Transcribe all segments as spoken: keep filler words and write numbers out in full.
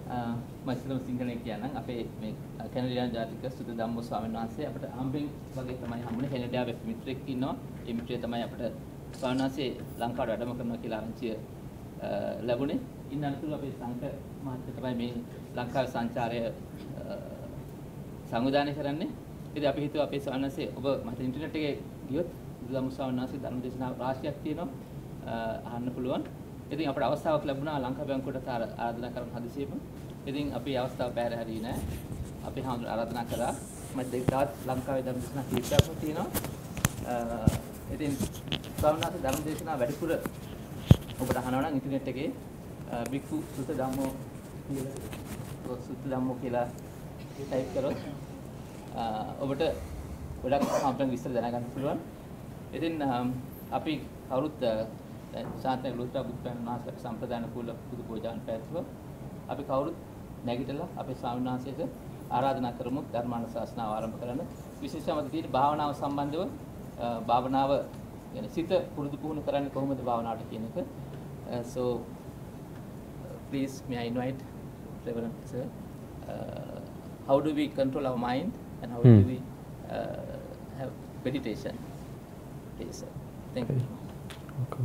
මම ඉස්සෙල්ලාම සිංහලෙන් කියනනම් අපේ මේ කැනඩියානු ජාතික සුදු ධම්මෝ ස්වාමීන් වහන්සේ අපිට හම්බෙන් වගේ තමයි හම්බුනේ කැනඩියාවේ මිත්‍රෙක් ඉන්නවා. ඒ මිත්‍රය තමයි අපිට ස්වාමීන් වහන්සේ ලංකාවට වැඩම කරනවා කියලා ආරංචිය ලැබුණේ. ඉන්න අනතුරු අපේ සංඝ මහත්මිය තමයි මේ ලංකාවේ සංචාරය සංවිධානය කරන්නේ. ඉතින් අපි හිතුවා අපේ ස්වාමීන් වහන්සේ ඔබ මට ඉන්ටර්නෙට් එකේ ගියොත් සුදු ධම්මෝ ස්වාමීන් වහන්සේ ධර්ම දේශනා රාශියක් තියෙනවා අහන්න පුළුවන්. ඉතින් අපට අවස්ථාවක් ලැබුණා ලංකා බැංකුවට ආරාධනා කරන හදිසියෙම. ඉතින් අපි අවස්ථාව බැහැර හරියේ නෑ. අපි හඳුන ආරාධනා කරා. මම දෙකවත් ලංකාවේ ධර්ම දේශනා කීපයක් තියෙනවා. ඉතින් ස්වාමීන් වහන්සේ ධර්ම දේශනා වැඩිපුර ඔබට අහනවා නම් ඉන්ටර්නෙට් එකේ බික්කු සුත ධම්මෝ කියලා සුත ධම්මෝ කියලා ටයිප් කරොත් ඔබට ගොඩක් අපෙන් විස්තර දැනගන්න පුළුවන්. ඉතින් අපි කවුරුත් ශාන්තන ලෝත්‍රා බුද්ධයන් වහන්සේට සම්ප්‍රදාන කුල පුදු පූජාන් පැවැත්වුවා. අපි කවුරුත් නැගිටලා අපේ ස්වාමීන් වහන්සේට ආරාධනා කරමු ධර්මානුශාසනාව ආරම්භ කරන්න. විශේෂයෙන්ම තියෙන භාවනාව සම්බන්ධව භාවනාව يعني සිත පුරුදු පුහුණු කරන්නේ කොහොමද භාවනාවට කියන එක. So please may I invite Reverend sir, uh, how do we control our mind and how hmm. do we uh, have meditation? Please sir. Thank okay. you. Okay.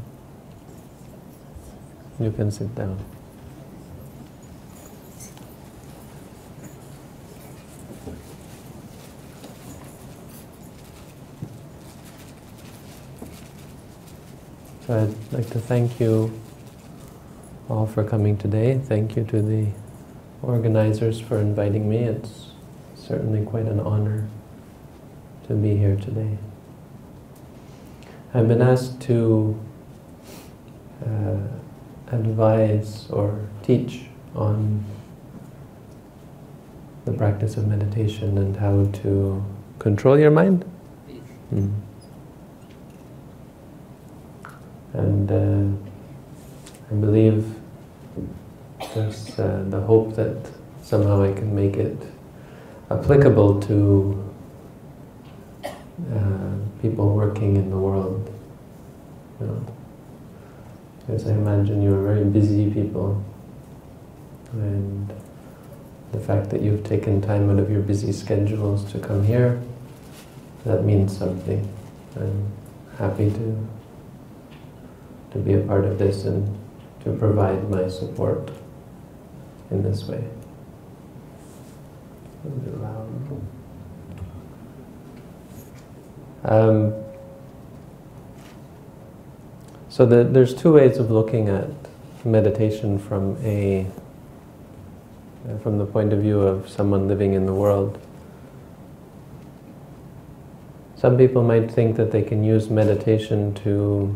You can sit down. So I'd like to thank you all for coming today. Thank you to the organizers for inviting me. It's certainly quite an honor to be here today. I've been asked to uh, advise or teach on the practice of meditation and how to control your mind. Mm. And uh, I believe there's uh, the hope that somehow I can make it applicable to uh, people working in the world. You know, because I imagine you're very busy people, and the fact that you've taken time out of your busy schedules to come here, that means something. I'm happy to to be a part of this and to provide my support in this way. A little bit loud. Um, So the, there's two ways of looking at meditation from a from the point of view of someone living in the world. Some people might think that they can use meditation to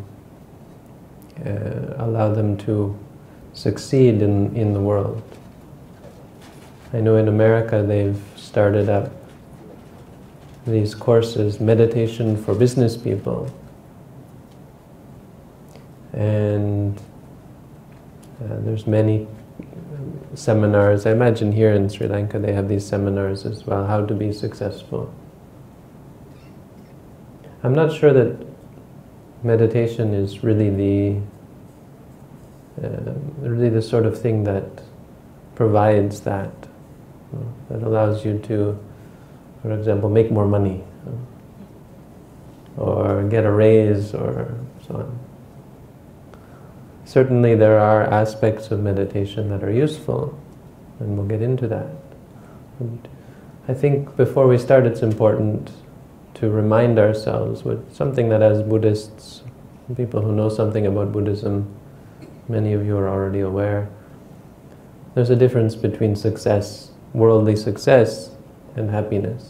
uh, allow them to succeed in, in the world. I know in America they've started up these courses, meditation for business people. And uh, there's many seminars. I imagine here in Sri Lanka they have these seminars as well, how to be successful. I'm not sure that meditation is really the uh, really the sort of thing that provides that, you know, that allows you to, for example, make more money, you know, or get a raise or so on. Certainly there are aspects of meditation that are useful, and we'll get into that. And I think before we start it's important to remind ourselves with something that as Buddhists, people who know something about Buddhism, many of you are already aware, there's a difference between success, worldly success, and happiness.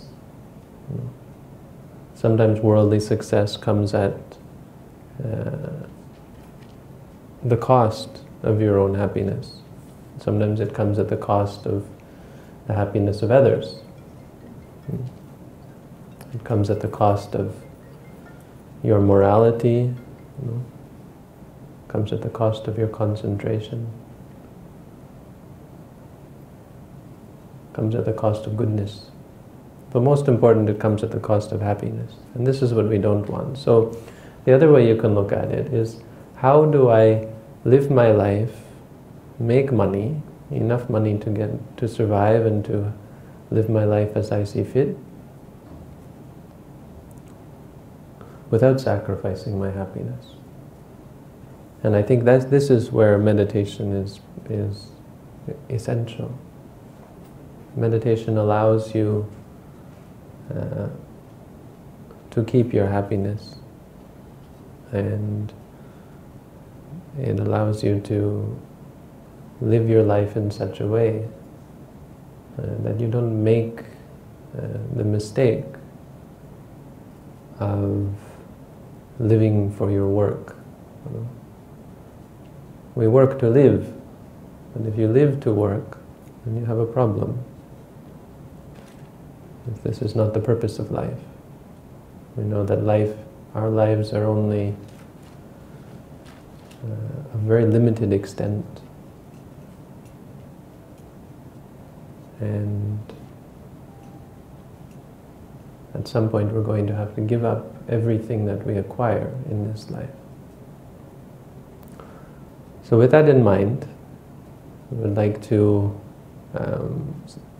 Sometimes worldly success comes at uh, the cost of your own happiness. Sometimes it comes at the cost of the happiness of others. It comes at the cost of your morality, you know, comes at the cost of your concentration, comes at the cost of goodness. But most important, it comes at the cost of happiness. And this is what we don't want. So the other way you can look at it is, how do I live my life, make money, enough money to get to survive and to live my life as I see fit, without sacrificing my happiness. And I think that this is where meditation is is essential. Meditation allows you uh, to keep your happiness, and it allows you to live your life in such a way uh, that you don't make uh, the mistake of living for your work. You know? We work to live, but if you live to work, then you have a problem. If this is not the purpose of life. We know that life, our lives are only uh, a very limited extent. And at some point we're going to have to give up everything that we acquire in this life. So with that in mind, I would like to um,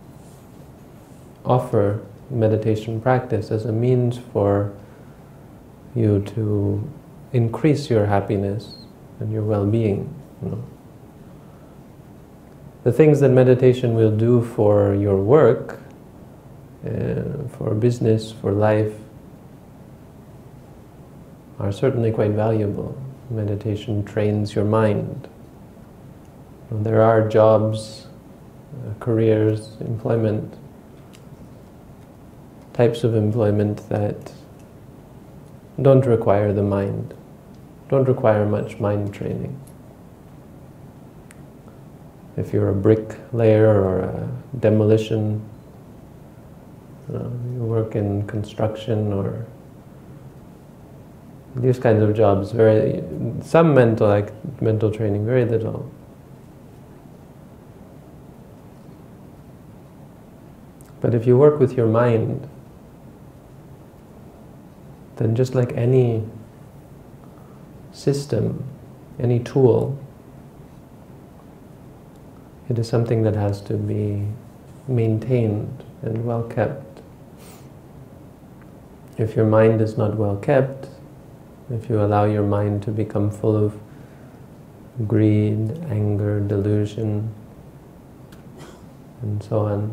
offer meditation practice as a means for you to increase your happiness and your well-being. You know. The things that meditation will do for your work, uh, for business, for life, are certainly quite valuable. Meditation trains your mind. There are jobs, uh, careers, employment, types of employment that don't require the mind, don't require much mind training. If you're a bricklayer or a demolition, uh, you work in construction or these kinds of jobs, very some mental like mental training, very little. But if you work with your mind, then just like any system, any tool, it is something that has to be maintained and well kept. If your mind is not well kept, if you allow your mind to become full of greed, anger, delusion, and so on,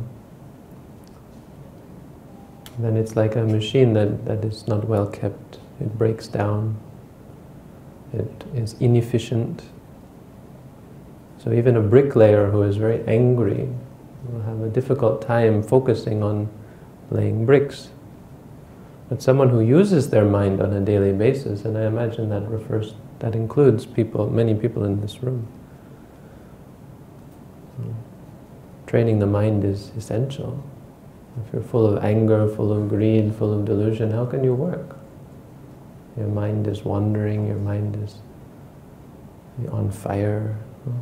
then it's like a machine that, that is not well kept. It breaks down. It is inefficient. So even a bricklayer who is very angry will have a difficult time focusing on laying bricks. But someone who uses their mind on a daily basis, and I imagine that refers, that includes people, many people in this room. Training the mind is essential. If you're full of anger, full of greed, full of delusion, how can you work? Your mind is wandering, your mind is on fire.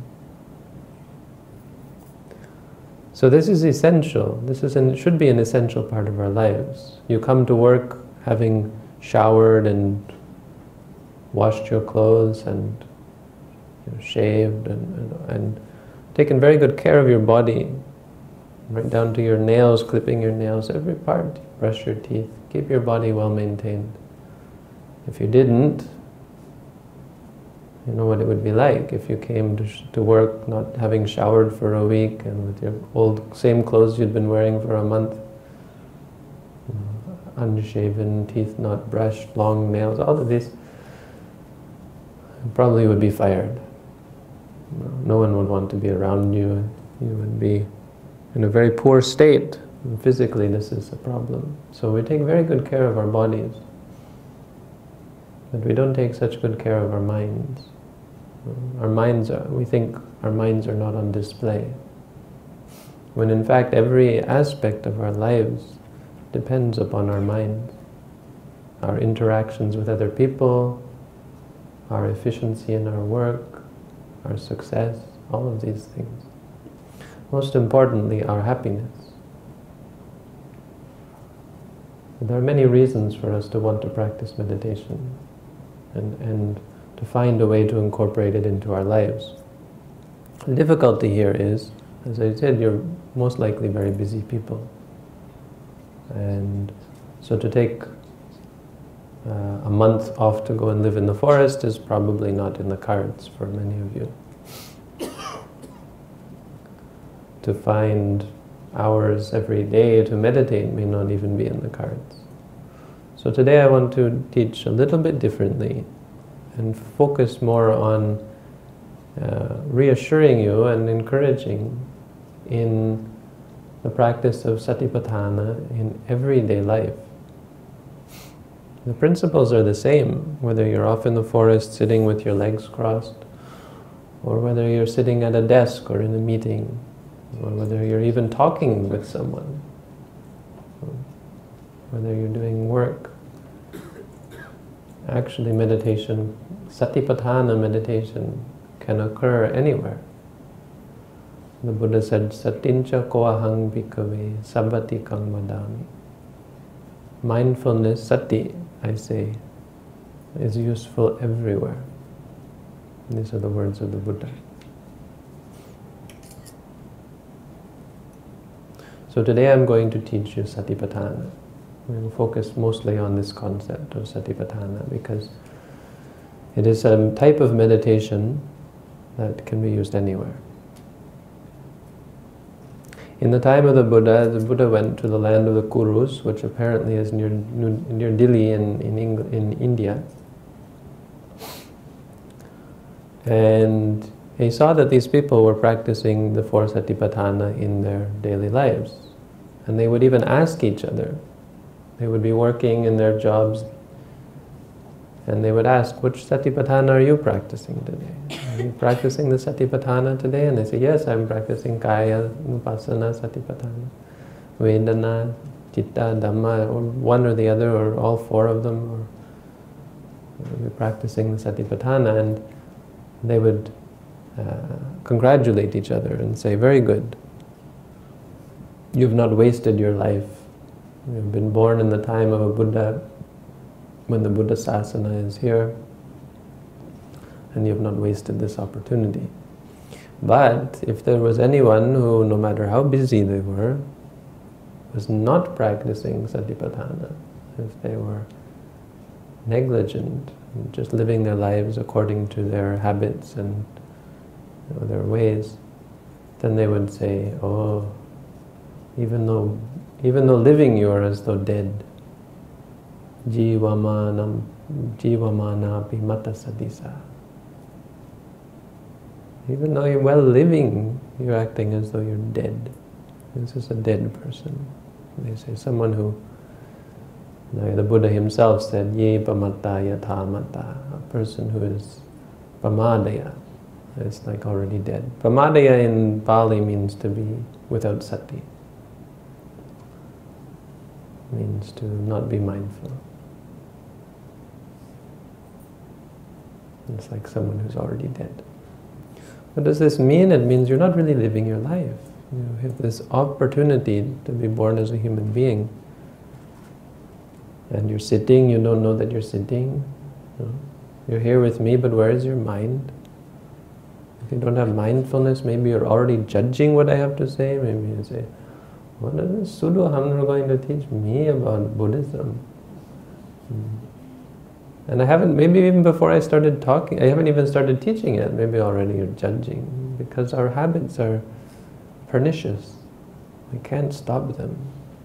So this is essential. This is an, should be an essential part of our lives. You come to work having showered and washed your clothes and you know, shaved and, and, and taken very good care of your body, right down to your nails, clipping your nails, every part, brush your teeth, keep your body well maintained. If you didn't, you know what it would be like if you came to, sh to work not having showered for a week and with your old same clothes you'd been wearing for a month, you know, unshaven, teeth not brushed, long nails, all of this, you probably would be fired. No, no one would want to be around you. You would be in a very poor state. And physically this is a problem. So we take very good care of our bodies, but we don't take such good care of our minds. Our minds are, we think our minds are not on display, when in fact every aspect of our lives depends upon our minds. Our interactions with other people, our efficiency in our work, our success, all of these things. Most importantly, our happiness. There are many reasons for us to want to practice meditation and, and to find a way to incorporate it into our lives. The difficulty here is As I said, you're most likely very busy people. And so to take uh, a month off to go and live in the forest is probably not in the cards for many of you. To find hours every day to meditate may not even be in the cards. So today I want to teach a little bit differently and focus more on uh, reassuring you and encouraging in the practice of Satipatthana in everyday life. The principles are the same, whether you're off in the forest sitting with your legs crossed, or whether you're sitting at a desk or in a meeting, or whether you're even talking with someone, or whether you're doing work. Actually, meditation, Satipatthana meditation, can occur anywhere. The Buddha said, Satincha koahang bhikkhave sabbati kang vadami. Mindfulness, sati, I say, is useful everywhere. These are the words of the Buddha. So today I'm going to teach you Satipatthana. We will focus mostly on this concept of Satipatthana because it is a type of meditation that can be used anywhere. In the time of the Buddha, the Buddha went to the land of the Kurus, which apparently is near, near Delhi in, in, Eng in India. And he saw that these people were practicing the four Satipatthana in their daily lives. And they would even ask each other. They would be working in their jobs and they would ask, which Satipatthana are you practicing today? Are you practicing the Satipatthana today? And they say, yes, I'm practicing Kaya, Nupassana, Satipatthana, Vedana, Citta, Dhamma, or one or the other, or all four of them, or we're practicing the Satipatthana. And they would uh, congratulate each other and say, very good. You've not wasted your life. You've been born in the time of a Buddha, when the Buddha Sasana is here, and you have not wasted this opportunity. But if there was anyone who, no matter how busy they were, was not practicing Satipatthana, if they were negligent, just living their lives according to their habits and you know, their ways, then they would say, oh, even though, even though living you are as though dead. Jivamanam, jivamana pimata sadisa. Even though you're well living, you're acting as though you're dead. This is a dead person. They say someone who, you know, the Buddha himself said, ye pamata yatha mata, a person who is pamadaya. It's like already dead. Pamadaya in Pali means to be without sati. Means to not be mindful. It's like someone who's already dead. What does this mean? It means you're not really living your life. You have this opportunity to be born as a human being. And you're sitting, you don't know that you're sitting. You know? You're here with me, but where is your mind? If you don't have mindfulness, maybe you're already judging what I have to say. Maybe you say, what is Sudo Hamdra going to teach me about Buddhism? Hmm. And I haven't, maybe even before I started talking, I haven't even started teaching yet, maybe already you're judging, because our habits are pernicious. We can't stop them.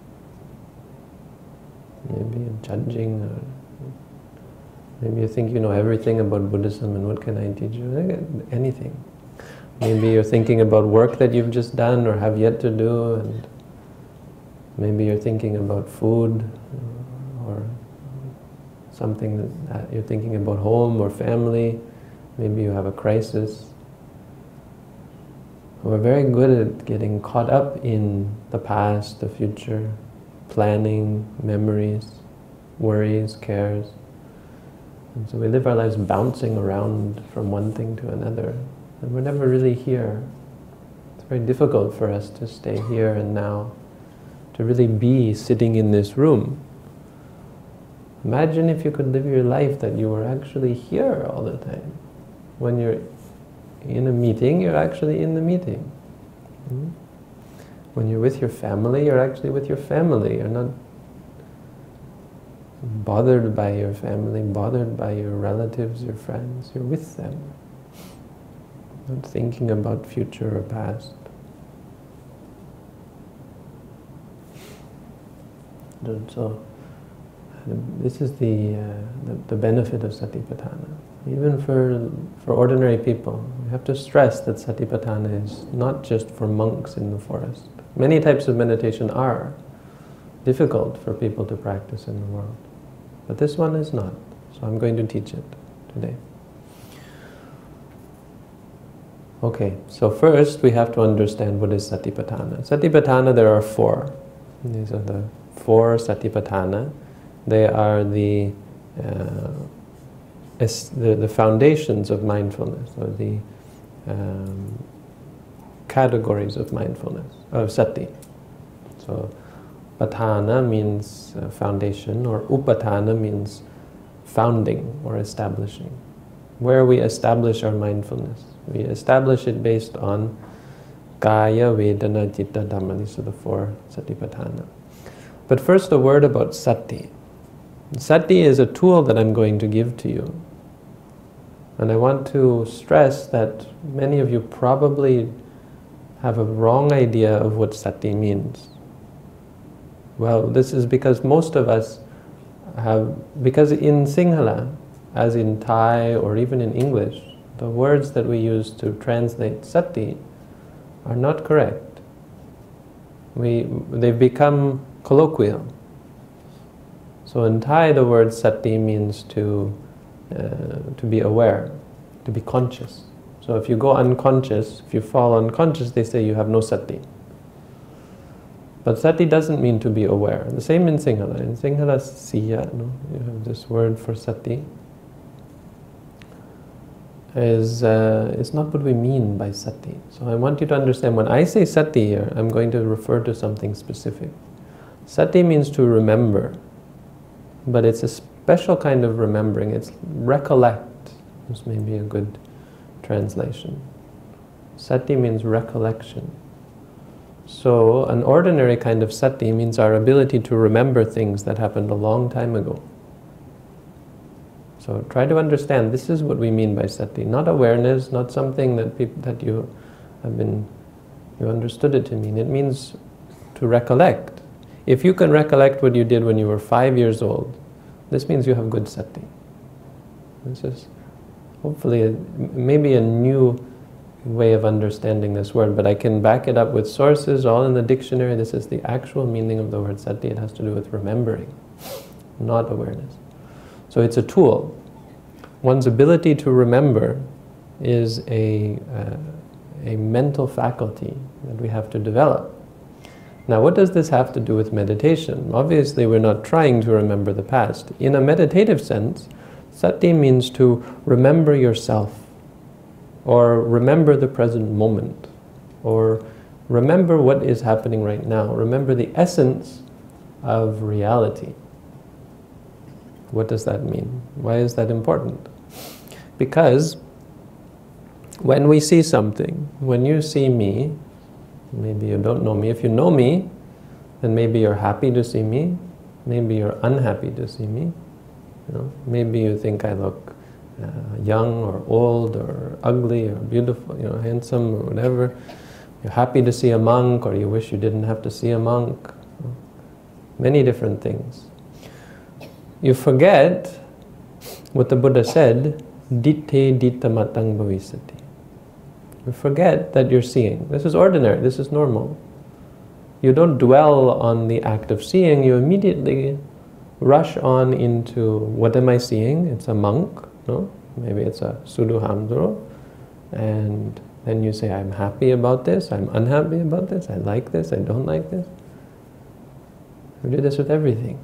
Maybe you're judging, or maybe you think you know everything about Buddhism and what can I teach you? Anything. Maybe you're thinking about work that you've just done or have yet to do, and maybe you're thinking about food, or something that you're thinking about home or family. Maybe you have a crisis. We're very good at getting caught up in the past, the future, planning, memories, worries, cares. And so we live our lives bouncing around from one thing to another. And we're never really here. It's very difficult for us to stay here and now, to really be sitting in this room. Imagine if you could live your life that you were actually here all the time. When you're in a meeting, you're actually in the meeting. Hmm? When you're with your family, you're actually with your family. You're not bothered by your family, bothered by your relatives, your friends. You're with them. Not thinking about future or past. So, this is the, uh, the, the benefit of Satipatthana. Even for, for ordinary people, we have to stress that Satipatthana is not just for monks in the forest. Many types of meditation are difficult for people to practice in the world. But this one is not. So I'm going to teach it today. Okay, so first we have to understand what is Satipatthana. Satipatthana, there are four. These are the four Satipatthana. They are the, uh, the, the foundations of mindfulness, or the um, categories of mindfulness, of sati. So, patthana means uh, foundation, or upatthana means founding or establishing. Where we establish our mindfulness. We establish it based on kaya, vedana, citta, dhamma. These are the four satipatthana. But first a word about sati. Sati is a tool that I'm going to give to you. And I want to stress that many of you probably have a wrong idea of what sati means. Well, this is because most of us have, because in Sinhala, as in Thai or even in English, the words that we use to translate sati are not correct. We, they've become colloquial. So in Thai, the word sati means to, uh, to be aware, to be conscious. So if you go unconscious, if you fall unconscious, they say you have no sati. But sati doesn't mean to be aware. The same in Sinhala. In Sinhala, siya, no? You have this word for sati. Is, uh, is not what we mean by sati. So I want you to understand, when I say sati here, I'm going to refer to something specific. Sati means to remember, but it's a special kind of remembering. It's recollect. This may be a good translation. Sati means recollection. So an ordinary kind of sati means our ability to remember things that happened a long time ago. So try to understand, this is what we mean by sati. Not awareness, not something that peop that you have been, you understood it to mean. It means to recollect. If you can recollect what you did when you were five years old, this means you have good sati. This is hopefully a, maybe a new way of understanding this word, but I can back it up with sources, all in the dictionary. This is the actual meaning of the word sati. It has to do with remembering, not awareness. So it's a tool. One's ability to remember is a, uh, a mental faculty that we have to develop. Now, what does this have to do with meditation? Obviously, we're not trying to remember the past. In a meditative sense, sati means to remember yourself, or remember the present moment, or remember what is happening right now. Remember the essence of reality. What does that mean? Why is that important? Because when we see something, when you see me, maybe you don't know me. If you know me, then maybe you're happy to see me. Maybe you're unhappy to see me. You know, maybe you think I look uh, young or old or ugly or beautiful, you know, handsome or whatever. You're happy to see a monk, or you wish you didn't have to see a monk. You know, many different things. You forget what the Buddha said, ditte ditta matang bhavisati. You forget that you're seeing. This is ordinary, this is normal. You don't dwell on the act of seeing, you immediately rush on into, what am I seeing? It's a monk, no? Maybe it's a Sudu Hamduro. And then you say, I'm happy about this, I'm unhappy about this, I like this, I don't like this. We do this with everything.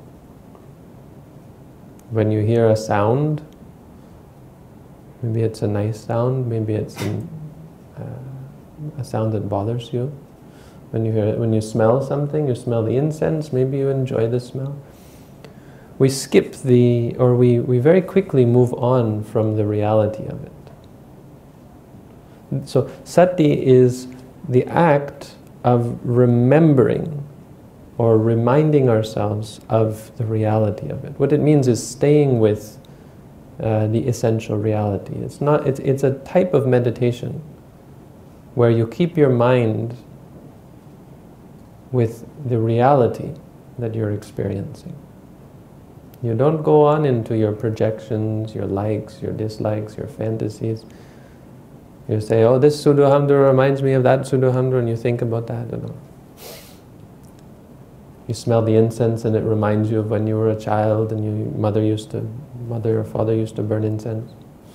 When you hear a sound, maybe it's a nice sound, maybe it's an, uh, a sound that bothers you. When you hear, when you smell something, you smell the incense, maybe you enjoy the smell. We skip the, or we, we very quickly move on from the reality of it. So sati is the act of remembering or reminding ourselves of the reality of it. What it means is staying with uh, the essential reality. It's not. It's, it's a type of meditation where you keep your mind with the reality that you're experiencing. You don't go on into your projections, your likes, your dislikes, your fantasies. You say, oh, this Sudohamdra reminds me of that Sudohamdra, and you think about that and all. You smell the incense and it reminds you of when you were a child and your mother used to, mother or father used to burn incense.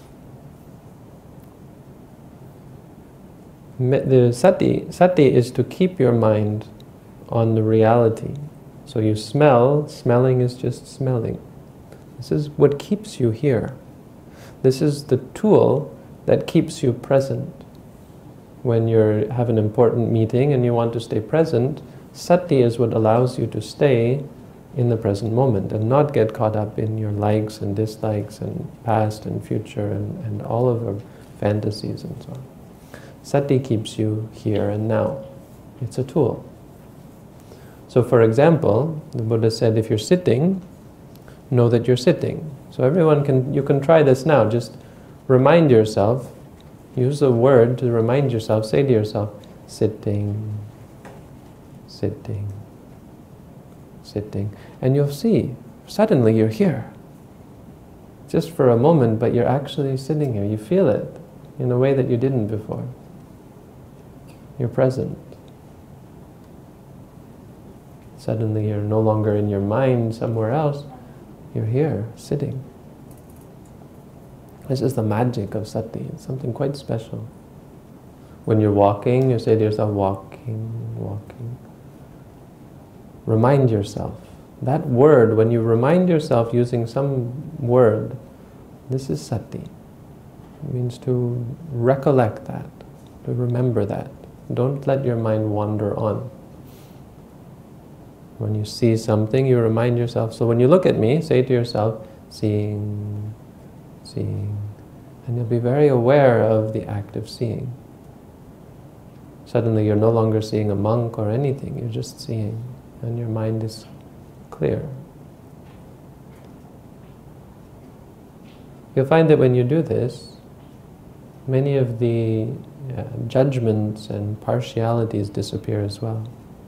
The sati, sati is to keep your mind on the reality. So you smell, smelling is just smelling. This is what keeps you here. This is the tool that keeps you present. When you have an important meeting and you want to stay present, sati is what allows you to stay in the present moment and not get caught up in your likes and dislikes and past and future and, and all of our fantasies and so on. Sati keeps you here and now. It's a tool. So for example, the Buddha said if you're sitting, know that you're sitting. So everyone can, you can try this now. Just remind yourself, use a word to remind yourself, say to yourself, sitting, sitting, sitting. And you'll see, suddenly you're here. Just for a moment, but you're actually sitting here. You feel it in a way that you didn't before. You're present. Suddenly you're no longer in your mind somewhere else. You're here, sitting. This is the magic of sati. It's something quite special. When you're walking, you say to yourself, walking, walking. Remind yourself. That word, when you remind yourself using some word, this is sati. It means to recollect that, to remember that. Don't let your mind wander on. When you see something, you remind yourself. So when you look at me, say to yourself, seeing, seeing. And you'll be very aware of the act of seeing. Suddenly you're no longer seeing a monk or anything, you're just seeing. And your mind is clear. You'll find that when you do this, many of the uh, judgments and partialities disappear as well.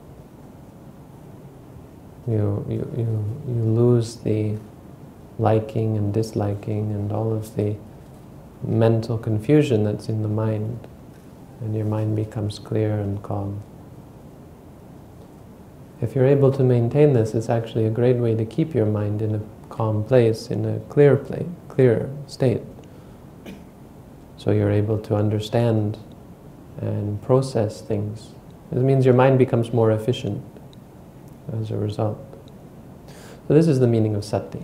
You, you, you, you lose the liking and disliking and all of the mental confusion that's in the mind, and your mind becomes clear and calm. If you're able to maintain this, it's actually a great way to keep your mind in a calm place, in a clear place, clear state. So you're able to understand and process things. It means your mind becomes more efficient as a result. So this is the meaning of sati.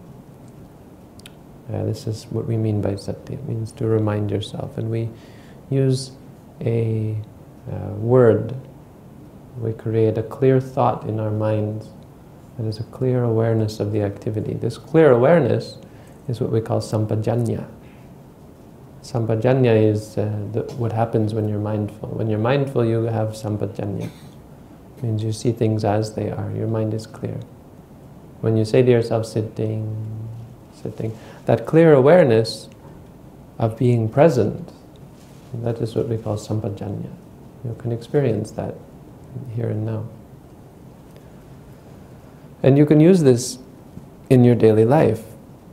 Uh, this is what we mean by sati. It means to remind yourself. And we use a uh, word. We create a clear thought in our minds that is a clear awareness of the activity. This clear awareness is what we call sampajanya. Sampajanya is uh, the, what happens when you're mindful. When you're mindful, you have sampajanya. It means you see things as they are. Your mind is clear. When you say to yourself, sitting, sitting, that clear awareness of being present, that is what we call sampajanya. You can experience that here and now. And you can use this in your daily life.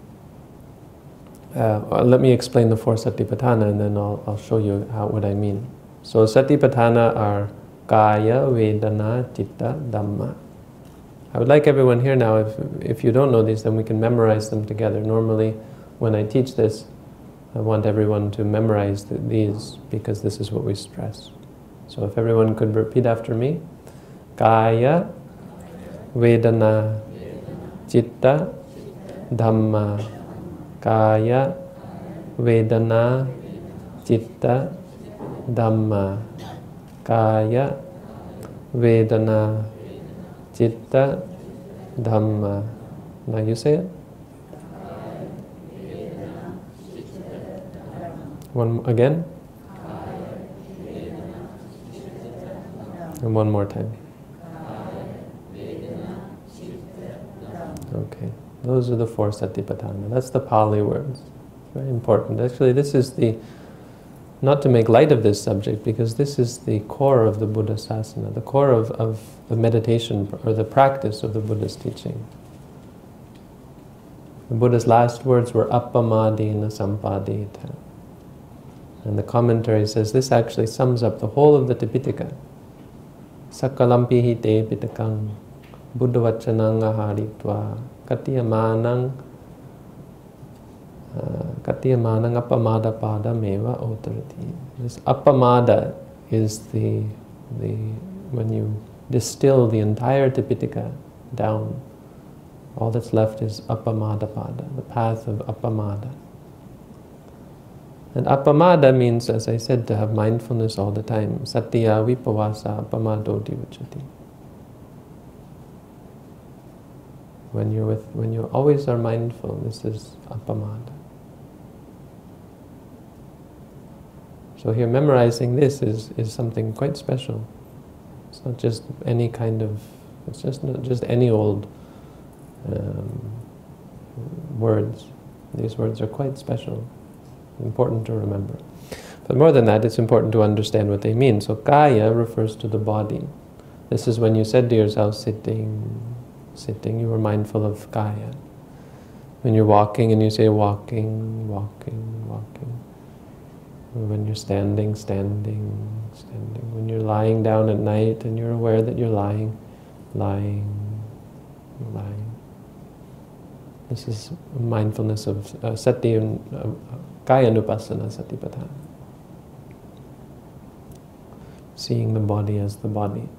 Uh, let me explain the four Satipatthana and then I'll, I'll show you how, what I mean. So Satipatthana are Kaya, Vedana, Citta, Dhamma. I would like everyone here now, if, if you don't know these, then we can memorize them together. Normally, when I teach this, I want everyone to memorize the, these because this is what we stress. So if everyone could repeat after me. Kaya, Vedana, Citta, Dhamma. Kaya, Vedana, Citta, Dhamma. Kaya, Vedana, Citta, Dhamma. Now you say it. One again. And one more time. Okay, those are the four Satipatthana. That's the Pali words. Very important. Actually, this is the, not to make light of this subject, because this is the core of the Buddha Sasana, the core of, of the meditation or the practice of the Buddha's teaching. The Buddha's last words were appamadena sampadita. And the commentary says this actually sums up the whole of the Tipitaka. Sakalampihi te pitakang Buddha vachanang aharitva katiyamanang katiyamanang appamada pada meva otarati. This appamada is the, the when you distill the entire Tipitaka down, all that's left is appamada pada, the path of appamada. And appamada means, as I said, to have mindfulness all the time. Satya vipavasa appamado divachati. When you're with, when you always are mindful, this is appamada. So here, memorizing this is is something quite special. It's not just any kind of. It's just not just any old um, words. These words are quite special, important to remember. But more than that, it's important to understand what they mean. So kaya refers to the body. This is when you said to yourself, sitting. Sitting, you were mindful of kaya. When you're walking and you say walking, walking, walking. When you're standing, standing, standing. When you're lying down at night and you're aware that you're lying, lying, lying. This is mindfulness of uh, sati, uh, kaya nupassana, satipatthana. Seeing the body as the body.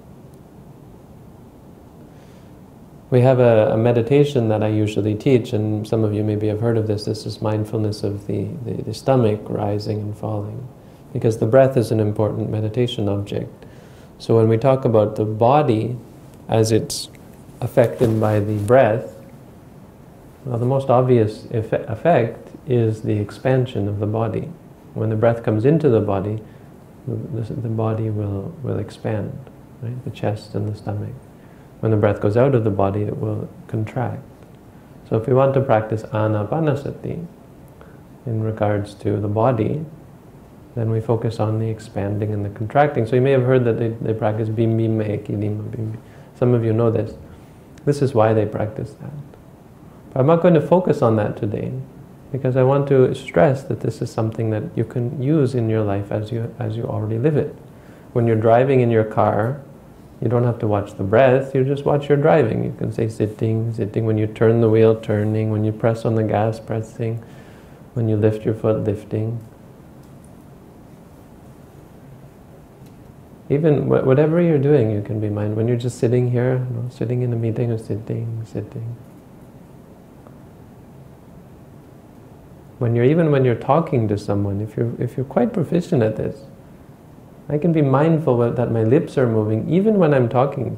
We have a, a meditation that I usually teach, and some of you maybe have heard of this. This is mindfulness of the, the, the stomach rising and falling, because the breath is an important meditation object. So when we talk about the body as it's affected by the breath, well, the most obvious eff- effect is the expansion of the body. When the breath comes into the body, the, the body will, will expand, right? The chest and the stomach. When the breath goes out of the body, it will contract. So if we want to practice anapanasati in regards to the body, then we focus on the expanding and the contracting. So you may have heard that they, they practice bim bim eki lima bim bim. Some of you know this. This is why they practice that. But I'm not going to focus on that today, because I want to stress that this is something that you can use in your life as you, as you already live it. When you're driving in your car, you don't have to watch the breath, you just watch your driving. You can say sitting, sitting. When you turn the wheel, turning. When you press on the gas, pressing. When you lift your foot, lifting. Even wh- whatever you're doing, you can be mindful. When you're just sitting here, you know, sitting in a meeting, or sitting, sitting. When you're even when you're talking to someone, if you're if you're quite proficient at this, I can be mindful that my lips are moving even when I'm talking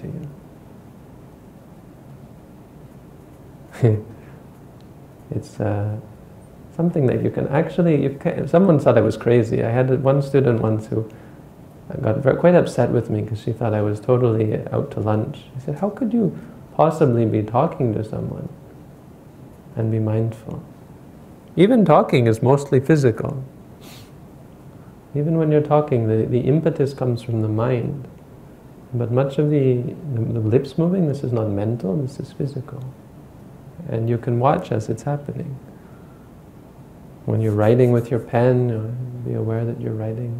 to you. It's uh, something that you can actually, you can, someone thought I was crazy. I had one student once who got very, quite upset with me because she thought I was totally out to lunch. I said, how could you possibly be talking to someone and be mindful? Even talking is mostly physical. Even when you're talking, the, the impetus comes from the mind. But much of the, the, the lips moving, this is not mental, this is physical. And you can watch as it's happening. When you're writing with your pen, you know, be aware that you're writing.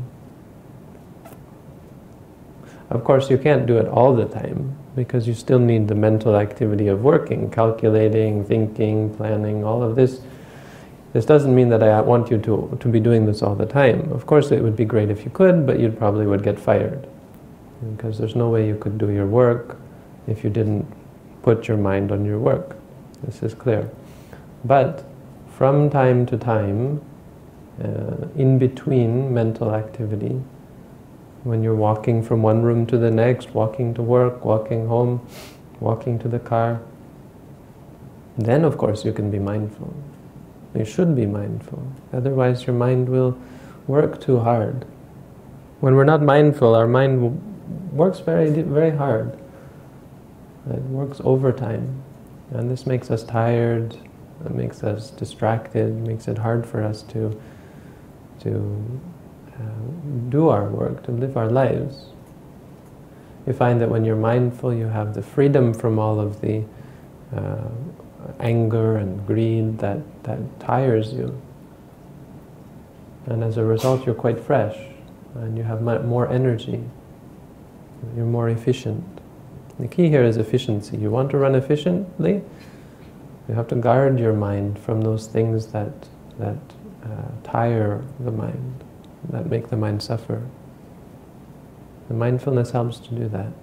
Of course, you can't do it all the time, because you still need the mental activity of working, calculating, thinking, planning, all of this. This doesn't mean that I want you to, to be doing this all the time. Of course, it would be great if you could, but you probably would get fired. Because there's no way you could do your work if you didn't put your mind on your work. This is clear. But from time to time, uh, in between mental activity, when you're walking from one room to the next, walking to work, walking home, walking to the car, then of course you can be mindful. You should be mindful. Otherwise your mind will work too hard. When we're not mindful, our mind works very, very hard. It works overtime. And this makes us tired, it makes us distracted, makes it hard for us to, to uh, do our work, to live our lives. You find that when you're mindful, you have the freedom from all of the uh, anger and greed that, that tires you. And as a result, you're quite fresh, and you have more energy. You're more efficient. The key here is efficiency. You want to run efficiently, you have to guard your mind from those things that, that uh, tire the mind, that make the mind suffer. The mindfulness helps to do that.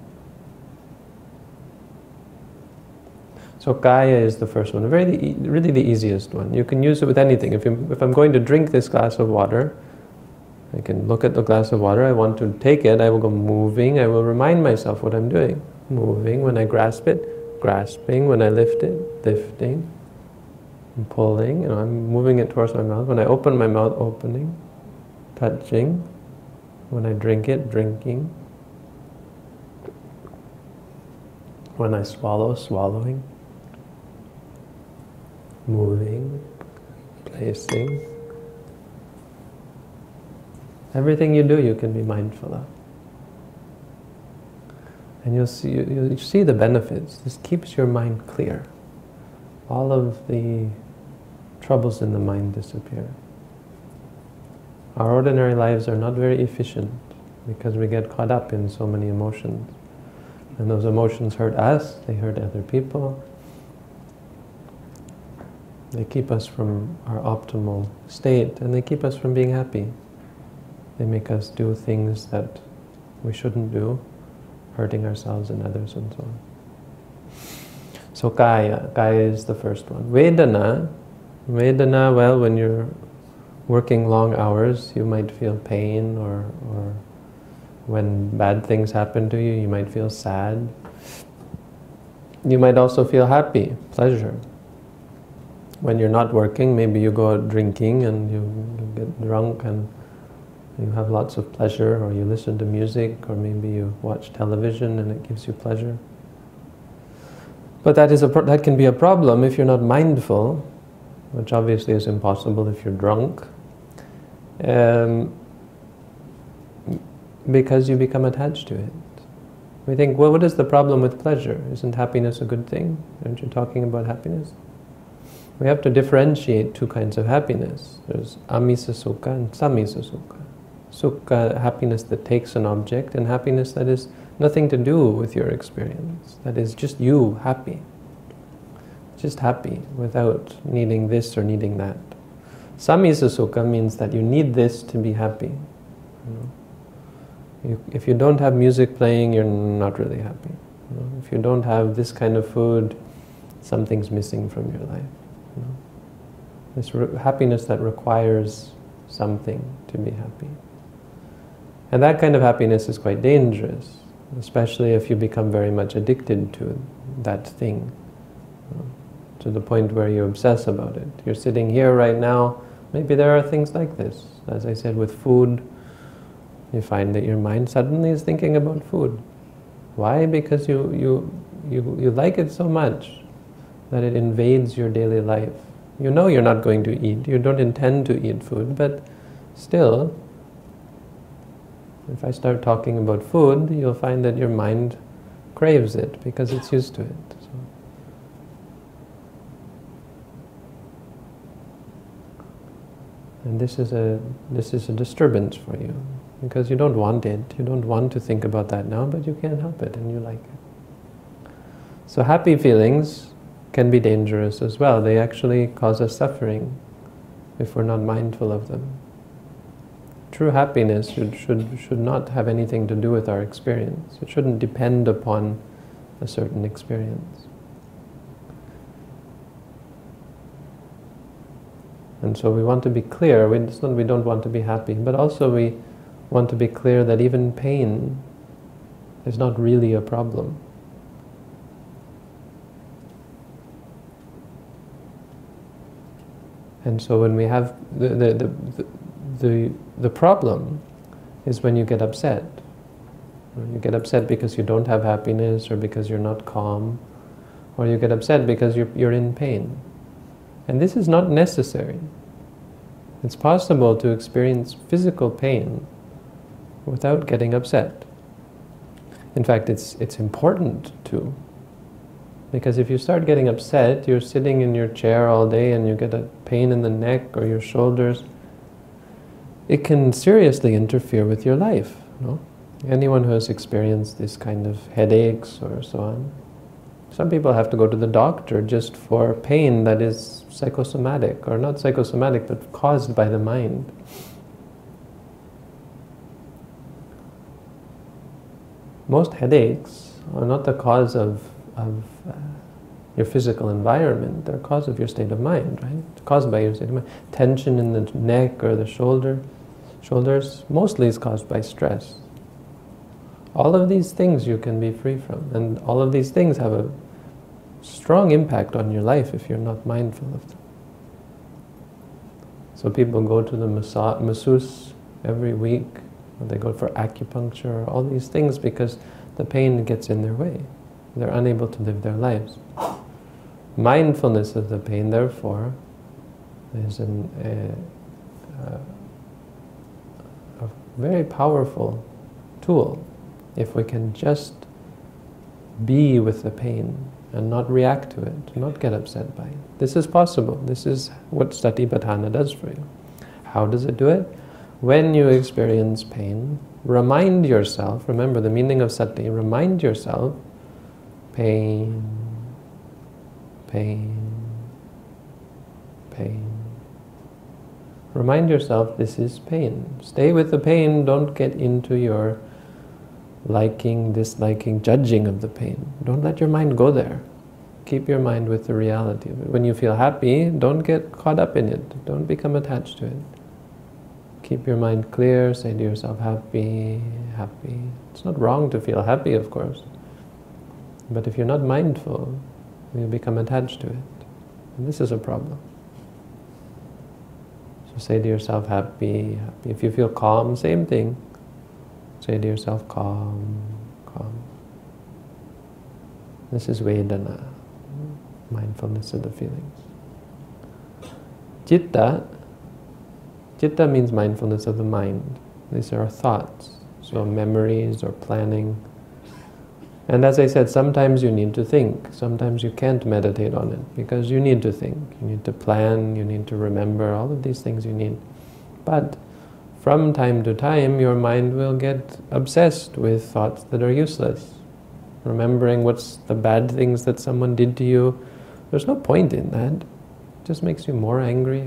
So kaya is the first one, very, really the easiest one. You can use it with anything. If, you, if I'm going to drink this glass of water, I can look at the glass of water, I want to take it, I will go moving, I will remind myself what I'm doing. Moving, when I grasp it, grasping, when I lift it, lifting, and pulling, you know, I'm moving it towards my mouth. When I open my mouth, opening, touching. When I drink it, drinking. When I swallow, swallowing. Moving, placing. Everything you do, you can be mindful of. And you'll see, you'll see the benefits. This keeps your mind clear. All of the troubles in the mind disappear. Our ordinary lives are not very efficient because we get caught up in so many emotions. And those emotions hurt us, they hurt other people. They keep us from our optimal state, and they keep us from being happy. They make us do things that we shouldn't do, hurting ourselves and others and so on. So kaya, kaya is the first one. Vedana, Vedana, well, when you're working long hours, you might feel pain, or, or when bad things happen to you, you might feel sad. You might also feel happy, pleasure. When you're not working, maybe you go out drinking and you, you get drunk and you have lots of pleasure, or you listen to music, or maybe you watch television and it gives you pleasure. But that is a pro that can be a problem if you're not mindful, which obviously is impossible if you're drunk, um, because you become attached to it. We think, well, what is the problem with pleasure? Isn't happiness a good thing? Aren't you talking about happiness? We have to differentiate two kinds of happiness. There's amisa sukha and samisa sukha. Sukha, happiness that takes an object, and happiness that is nothing to do with your experience. That is just you happy. Just happy without needing this or needing that. Samisa sukha means that you need this to be happy. You know? you, if you don't have music playing, you're not really happy. You know? If you don't have this kind of food, something's missing from your life. You know? This re happiness that requires something to be happy. And that kind of happiness is quite dangerous, especially if you become very much addicted to that thing, you know, to the point where you obsess about it. You're sitting here right now, maybe there are things like this. As I said, with food, you find that your mind suddenly is thinking about food. Why? Because you, you, you, you like it so much that it invades your daily life. You know you're not going to eat, you don't intend to eat food, but still, if I start talking about food, you'll find that your mind craves it because it's used to it. So. And this is a this is a disturbance for you because you don't want it. You don't want to think about that now, but you can't help it, and you like it. So happy feelings can be dangerous as well. They actually cause us suffering if we're not mindful of them. True happiness should, should, should not have anything to do with our experience. It shouldn't depend upon a certain experience. And so we want to be clear. We, it's not we don't want to be happy, but also we want to be clear that even pain is not really a problem. And so when we have the, the, the, the, the, the problem is when you get upset. You get upset because you don't have happiness, or because you're not calm, or you get upset because you're, you're in pain. And this is not necessary. It's possible to experience physical pain without getting upset. In fact, it's, it's important to. Because if you start getting upset, you're sitting in your chair all day and you get a pain in the neck or your shoulders, it can seriously interfere with your life. No? Anyone who has experienced this kind of headaches or so on, some people have to go to the doctor just for pain that is psychosomatic, or not psychosomatic, but caused by the mind. Most headaches are not the cause of, of uh, your physical environment, they're cause of your state of mind, right? Caused by your state of mind. Tension in the neck or the shoulder, shoulders, mostly is caused by stress. All of these things you can be free from, and all of these things have a strong impact on your life if you're not mindful of them. So people go to the massa masseuse every week, or they go for acupuncture, all these things, because the pain gets in their way. They're unable to live their lives. Mindfulness of the pain, therefore, is an, a, a, a very powerful tool. If we can just be with the pain and not react to it, not get upset by it. This is possible. This is what Satipatthana does for you. How does it do it? When you experience pain, remind yourself, remember the meaning of sati, remind yourself, pain, pain, pain. Remind yourself this is pain. Stay with the pain, don't get into your liking, disliking, judging of the pain. Don't let your mind go there. Keep your mind with the reality of it. When you feel happy, don't get caught up in it. Don't become attached to it. Keep your mind clear, say to yourself, happy, happy. It's not wrong to feel happy, of course. But if you're not mindful, you become attached to it. And this is a problem. So say to yourself, happy, happy. If you feel calm, same thing. Say to yourself, calm, calm. This is Vedana, mindfulness of the feelings. Citta, Citta means mindfulness of the mind. These are thoughts, so memories or planning. And as I said, sometimes you need to think. Sometimes you can't meditate on it because you need to think. You need to plan, you need to remember, all of these things you need. But from time to time, your mind will get obsessed with thoughts that are useless. Remembering what's the bad things that someone did to you. There's no point in that. It just makes you more angry.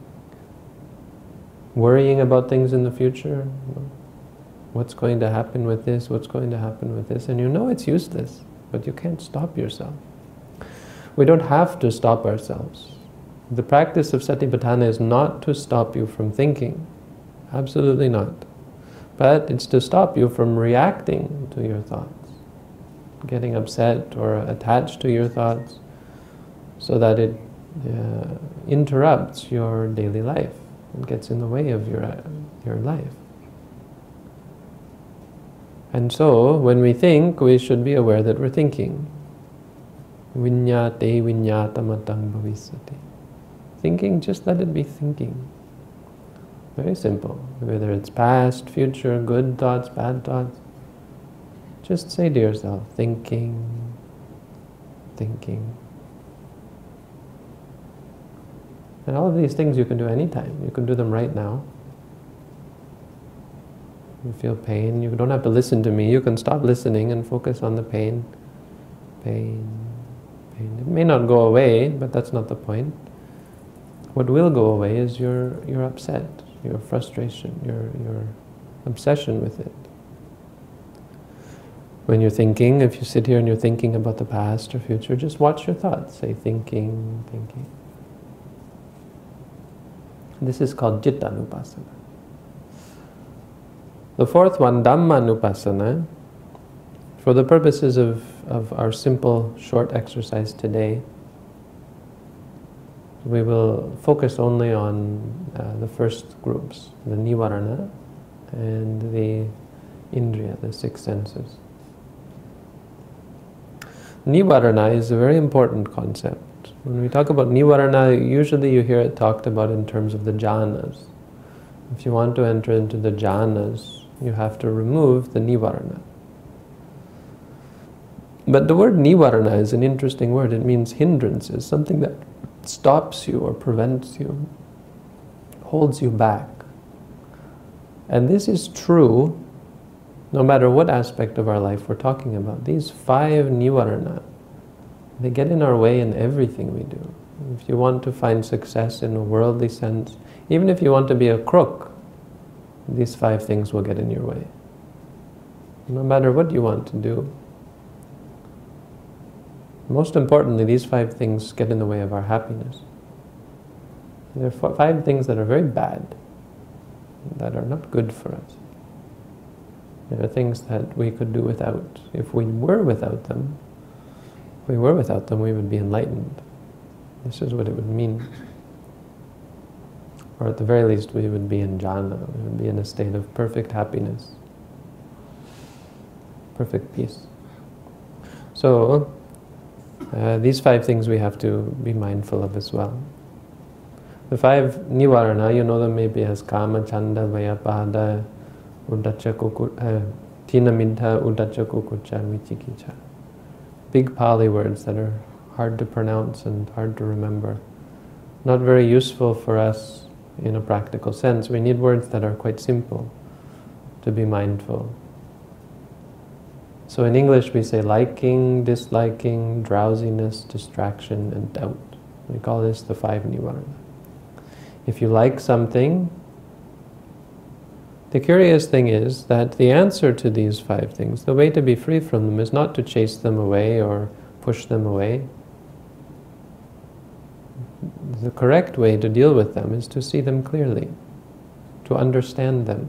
Worrying about things in the future. What's going to happen with this? What's going to happen with this? And you know it's useless, but you can't stop yourself. We don't have to stop ourselves. The practice of Satipatthana is not to stop you from thinking. Absolutely not. But it's to stop you from reacting to your thoughts, getting upset or attached to your thoughts, so that it uh, interrupts your daily life and gets in the way of your, uh, your life. And so, when we think, we should be aware that we're thinking. Vinyate vinyatamatang bhavisati. Thinking, just let it be thinking. Very simple. Whether it's past, future, good thoughts, bad thoughts. Just say to yourself, thinking, thinking. And all of these things you can do anytime. You can do them right now. You feel pain, you don't have to listen to me. You can stop listening and focus on the pain. Pain, pain. It may not go away, but that's not the point. What will go away is your, your upset, your frustration, your, your obsession with it. When you're thinking, if you sit here and you're thinking about the past or future, just watch your thoughts. Say thinking, thinking. This is called Cittanupassana. The fourth one, Dhammanupassana, for the purposes of, of our simple, short exercise today, we will focus only on uh, the first groups, the Nivarana and the indriya, the six senses. Nivarana is a very important concept. When we talk about nivarana, usually you hear it talked about in terms of the jhanas. If you want to enter into the jhanas, you have to remove the nivarana. But the word nivarana is an interesting word. It means hindrances, something that stops you or prevents you, holds you back. And this is true no matter what aspect of our life we're talking about. These five nivarana, they get in our way in everything we do. If you want to find success in a worldly sense, even if you want to be a crook, these five things will get in your way. No matter what you want to do. Most importantly, these five things get in the way of our happiness. There are five things that are very bad, that are not good for us. There are things that we could do without. If we were without them, if we were without them, we would be enlightened. This is what it would mean. Or at the very least, we would be in jhana. We would be in a state of perfect happiness, perfect peace. So, uh, these five things we have to be mindful of as well. The five nivarana, you know them maybe as kama, chanda, vyapada, uddhacca, kukucca, tina minta, uddhacca, kukucca, vichikicha. Big Pali words that are hard to pronounce and hard to remember. Not very useful for us in a practical sense. We need words that are quite simple to be mindful. So in English we say liking, disliking, drowsiness, distraction, and doubt. We call this the five nivarana. If you like something, the curious thing is that the answer to these five things, the way to be free from them, is not to chase them away or push them away. The correct way to deal with them is to see them clearly, to understand them.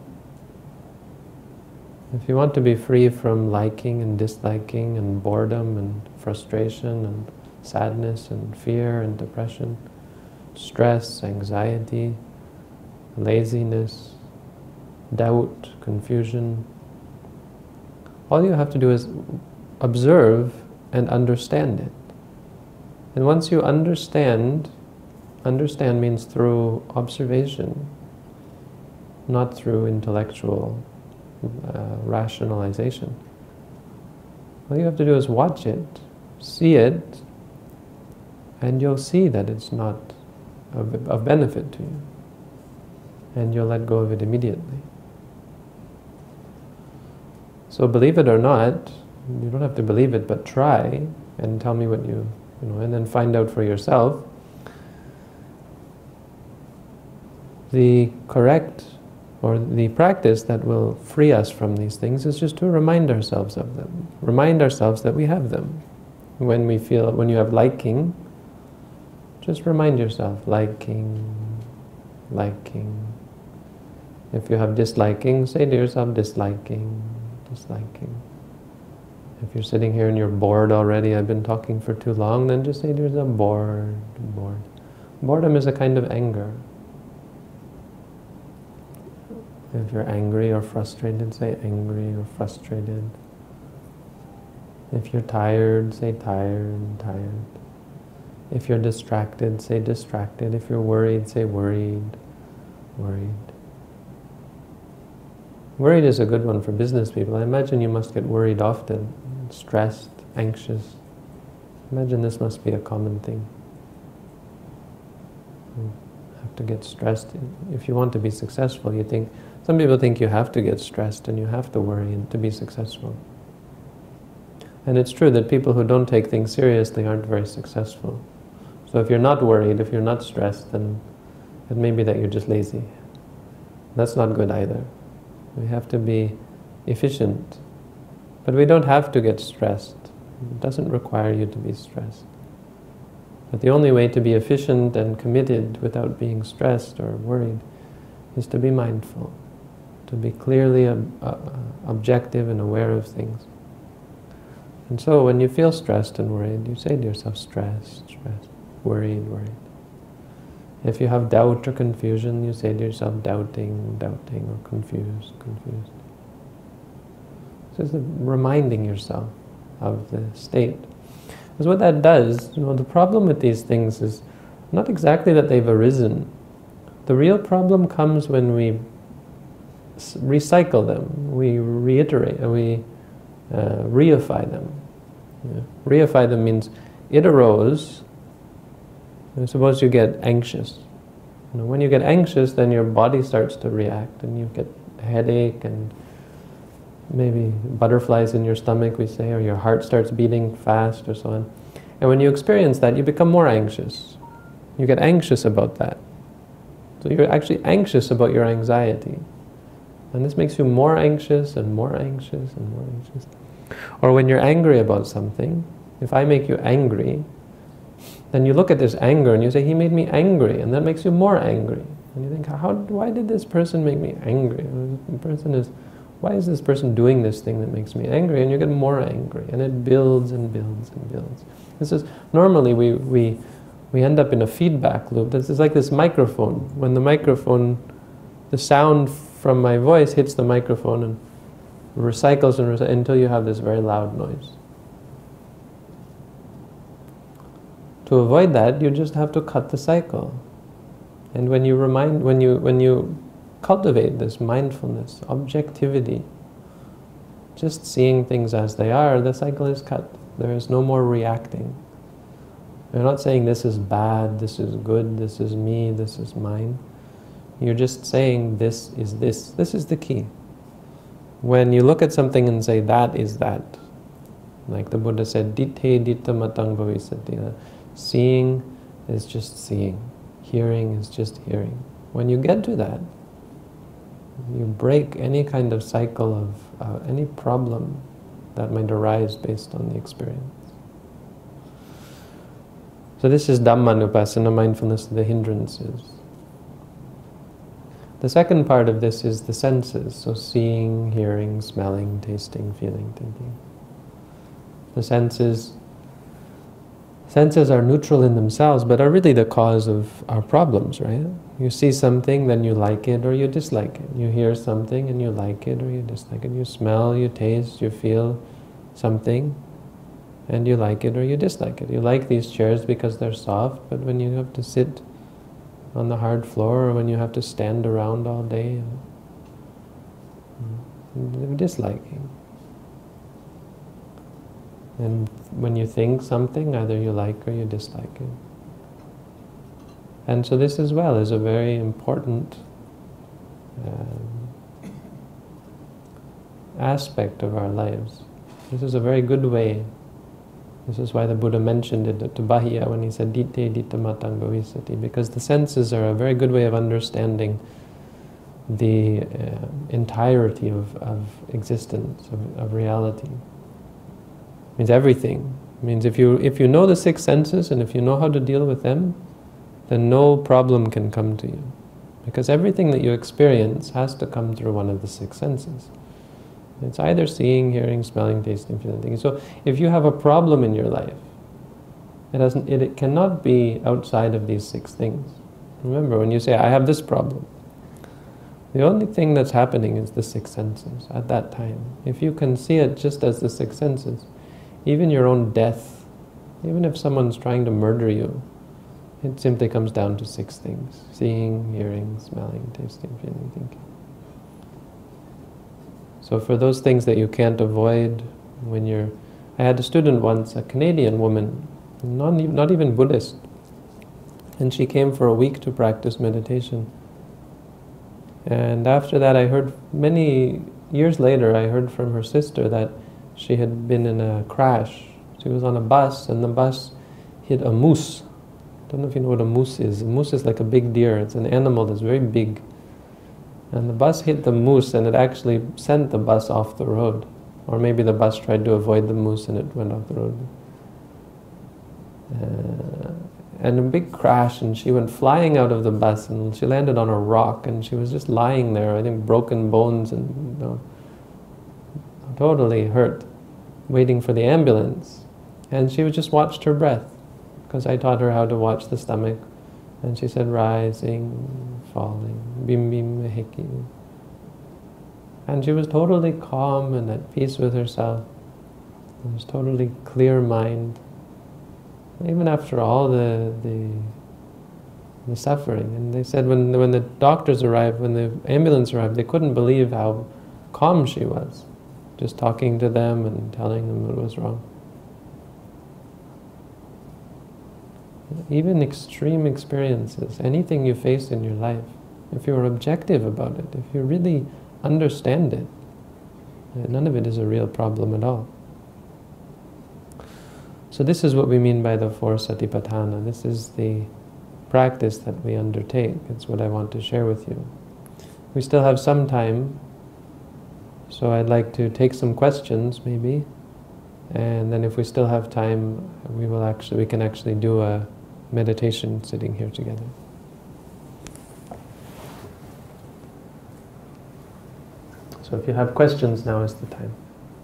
If you want to be free from liking and disliking and boredom and frustration and sadness and fear and depression, stress, anxiety, laziness, doubt, confusion, all you have to do is observe and understand it. And once you understand, understand means through observation, not through intellectual uh, rationalization. All you have to do is watch it, see it, and you'll see that it's not of, of benefit to you. And you'll let go of it immediately. So believe it or not, you don't have to believe it, but try and tell me what you, you know, and then find out for yourself. The correct or the practice that will free us from these things is just to remind ourselves of them. Remind ourselves that we have them. When we feel, when you have liking, just remind yourself, liking, liking. If you have disliking, say to yourself, disliking, disliking. If you're sitting here and you're bored already, I've been talking for too long, then just say to yourself, bored, bored. Boredom is a kind of anger. If you're angry or frustrated, say angry or frustrated. If you're tired, say tired, tired. If you're distracted, say distracted. If you're worried, say worried, worried. Worried is a good one for business people. I imagine you must get worried often, stressed, anxious. Imagine this must be a common thing. You have to get stressed. If you want to be successful, you think, some people think you have to get stressed and you have to worry to be successful. And it's true that people who don't take things seriously aren't very successful. So if you're not worried, if you're not stressed, then it may be that you're just lazy. That's not good either. We have to be efficient. But we don't have to get stressed. It doesn't require you to be stressed. But the only way to be efficient and committed without being stressed or worried is to be mindful, to be clearly ob uh, objective and aware of things. And so when you feel stressed and worried, you say to yourself, stressed, stressed, worried, worried. If you have doubt or confusion, you say to yourself, doubting, doubting, or confused, confused. Just reminding yourself of the state. Because what that does, you know, the problem with these things is not exactly that they've arisen. The real problem comes when we recycle them, we reiterate, we uh, reify them. Yeah. Reify them means it arose. And suppose you get anxious. You know, when you get anxious, then your body starts to react, and you get a headache and maybe butterflies in your stomach, we say, or your heart starts beating fast, or so on. And when you experience that, you become more anxious. You get anxious about that. So you're actually anxious about your anxiety. And this makes you more anxious and more anxious and more anxious. Or when you're angry about something, if I make you angry, then you look at this anger and you say, he made me angry, and that makes you more angry. And you think, how, why did this person make me angry? The person is, why is this person doing this thing that makes me angry? And you get more angry, and it builds and builds and builds. This is, normally we, we, we end up in a feedback loop. This is like this microphone. When the microphone, the sound from my voice hits the microphone and recycles and recycles until you have this very loud noise. To avoid that, you just have to cut the cycle. And when you remind, when you when you cultivate this mindfulness, objectivity, just seeing things as they are, the cycle is cut. There is no more reacting. You're not saying this is bad, this is good, this is me, this is mine. You're just saying this is this. This is the key. When you look at something and say that is that, like the Buddha said, ditte ditta matang bhavisati. Seeing is just seeing. Hearing is just hearing. When you get to that, you break any kind of cycle of uh, any problem that might arise based on the experience. So this is Dhammanupassana, mindfulness of the hindrances. The second part of this is the senses, so seeing, hearing, smelling, tasting, feeling, thinking. The senses Senses are neutral in themselves, but are really the cause of our problems, right? You see something, then you like it or you dislike it. You hear something and you like it or you dislike it. You smell, you taste, you feel something, and you like it or you dislike it. You like these chairs because they're soft, but when you have to sit on the hard floor or when you have to stand around all day, you're disliking. And when you think something, either you like or you dislike it. And so this as well is a very important um, aspect of our lives. This is a very good way. This is why the Buddha mentioned it to Bahia when he said, ditte ditta matang bhavisati, because the senses are a very good way of understanding the uh, entirety of, of existence, of, of reality. It means everything. It means if you if you know the six senses and if you know how to deal with them, then no problem can come to you. Because everything that you experience has to come through one of the six senses. It's either seeing, hearing, smelling, tasting, feeling, thinking. So if you have a problem in your life, it doesn't it, it cannot be outside of these six things. Remember, when you say, I have this problem, the only thing that's happening is the six senses at that time. If you can see it just as the six senses, even your own death, even if someone's trying to murder you, it simply comes down to six things. Seeing, hearing, smelling, tasting, feeling, thinking. So for those things that you can't avoid when you're... I had a student once, a Canadian woman, not, not even Buddhist, and she came for a week to practice meditation. And after that I heard, many years later, I heard from her sister that she had been in a crash. She was on a bus, and the bus hit a moose. I don't know if you know what a moose is. A moose is like a big deer. It's an animal that's very big. And the bus hit the moose, and it actually sent the bus off the road. Or maybe the bus tried to avoid the moose, and it went off the road. Uh, and a big crash, and she went flying out of the bus, and she landed on a rock, and she was just lying there, I think broken bones, and you know, totally hurt, waiting for the ambulance. And she just watched her breath, because I taught her how to watch the stomach. And she said, rising, falling, bim bim heki. And she was totally calm and at peace with herself. It was totally clear mind. Even after all the, the the suffering. And they said when when the doctors arrived, when the ambulance arrived, they couldn't believe how calm she was, just talking to them and telling them what was wrong. Even extreme experiences, anything you face in your life, if you're objective about it, if you really understand it, none of it is a real problem at all. So this is what we mean by the four Satipatthana. This is the practice that we undertake. It's what I want to share with you. We still have some time, so I'd like to take some questions maybe, and then if we still have time, we will actually we can actually do a meditation sitting here together. So if you have questions, now is the time.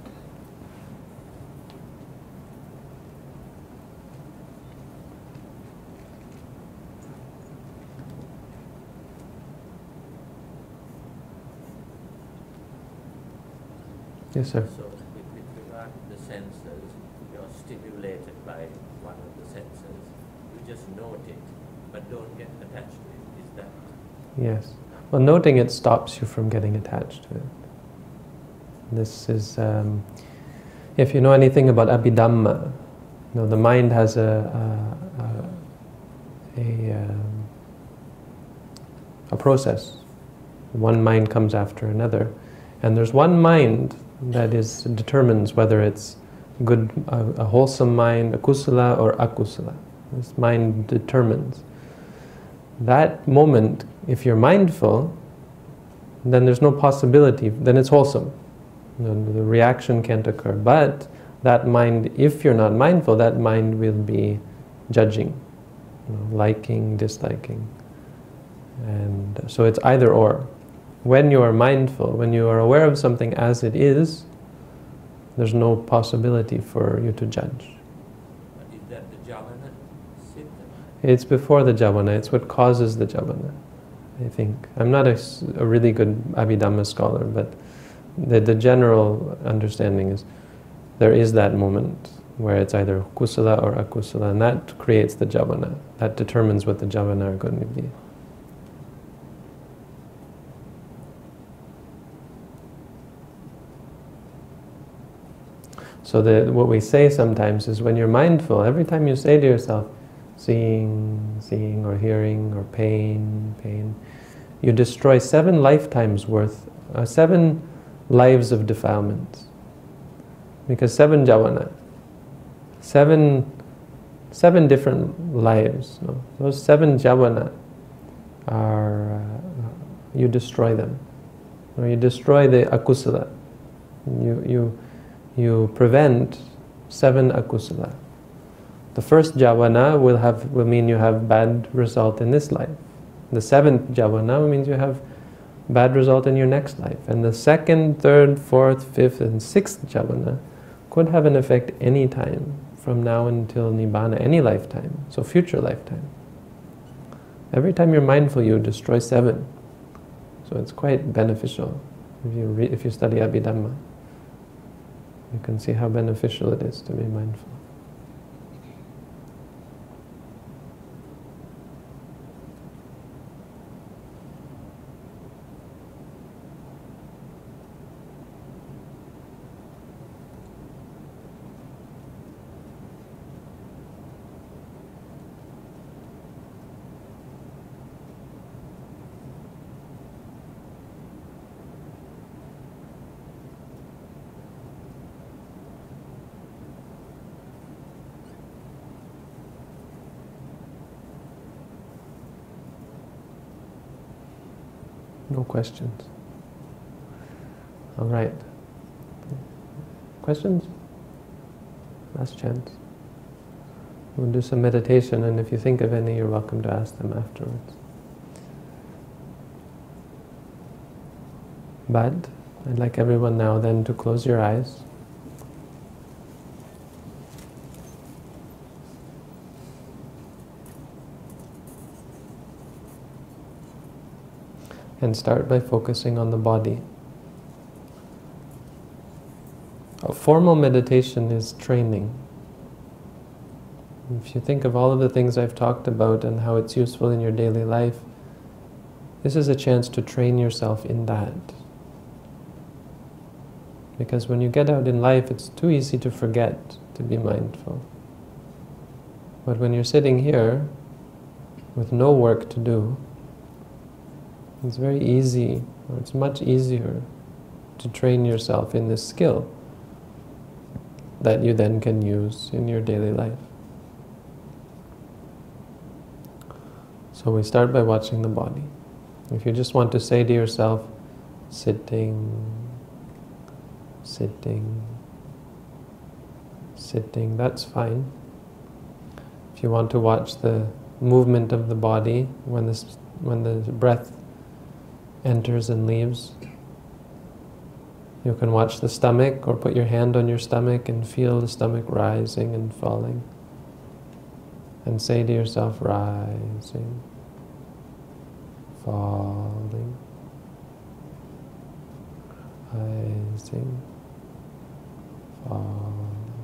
Yes, sir. So, with, with regard to the senses, you're stimulated by one of the senses. You just note it, but don't get attached to it. Is that? Yes. Well, noting it stops you from getting attached to it. This is, um, if you know anything about Abhidhamma, you know, the mind has a a, a, a, um, a process. One mind comes after another, and there's one mind that is determines whether it's good, a, a wholesome mind, a kusala or akusala. This mind determines. That moment, if you're mindful, then there's no possibility, then it's wholesome. The, the reaction can't occur. But that mind, if you're not mindful, that mind will be judging, you know, liking, disliking. And so it's either or. When you are mindful, when you are aware of something as it is, there's no possibility for you to judge. But is that the jhana? It's before the jhana, it's what causes the jhana, I think. I'm not a, a really good Abhidhamma scholar, but the, the general understanding is there is that moment where it's either kusala or akusala, and that creates the jhana. That determines what the jhana are going to be. So the, what we say sometimes is when you're mindful, every time you say to yourself, seeing, seeing, or hearing, or pain, pain, you destroy seven lifetimes worth, uh, seven lives of defilements. Because seven jhana, seven, seven different lives, no? Those seven jhana are, uh, you destroy them. Or you destroy the akusala. You, you, you prevent seven akusala. The first jhana will have will mean you have bad result in this life. The seventh jhana means you have bad result in your next life. And the second, third, fourth, fifth, and sixth jhana could have an effect any time from now until nibbana, any lifetime. So future lifetime. Every time you're mindful, you destroy seven. So it's quite beneficial if you re if you study Abhidhamma. You can see how beneficial it is to be mindful. No questions. All right. Questions? Last chance. We'll do some meditation, and if you think of any, you're welcome to ask them afterwards. But I'd like everyone now then to close your eyes. And start by focusing on the body. A formal meditation is training. If you think of all of the things I've talked about and how it's useful in your daily life, this is a chance to train yourself in that. Because when you get out in life, it's too easy to forget to be mindful. But when you're sitting here with no work to do, it's very easy, or it's much easier to train yourself in this skill that you then can use in your daily life. So we start by watching the body. If you just want to say to yourself, sitting, sitting, sitting, that's fine. If you want to watch the movement of the body when this, when the breath enters and leaves, you can watch the stomach or put your hand on your stomach and feel the stomach rising and falling. And say to yourself, rising, falling, rising, falling.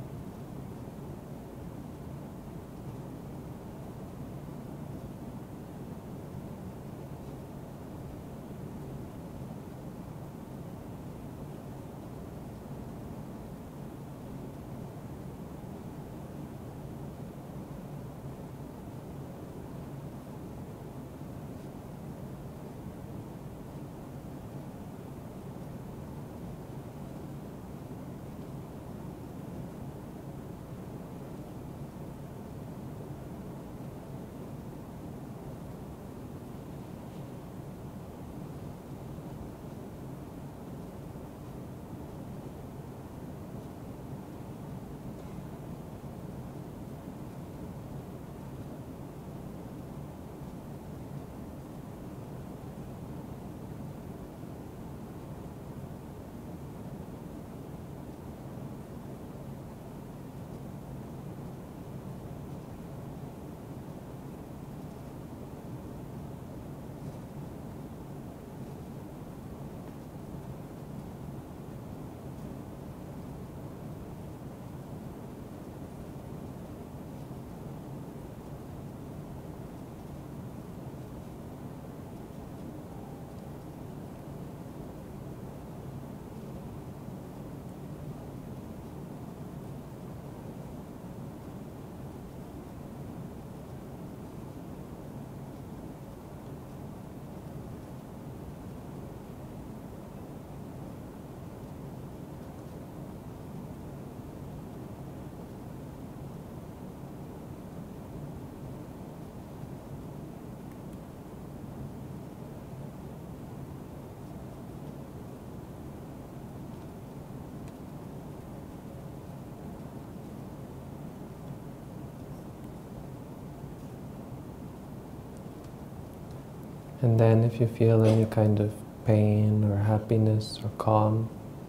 And then if you feel any kind of pain or happiness or calm,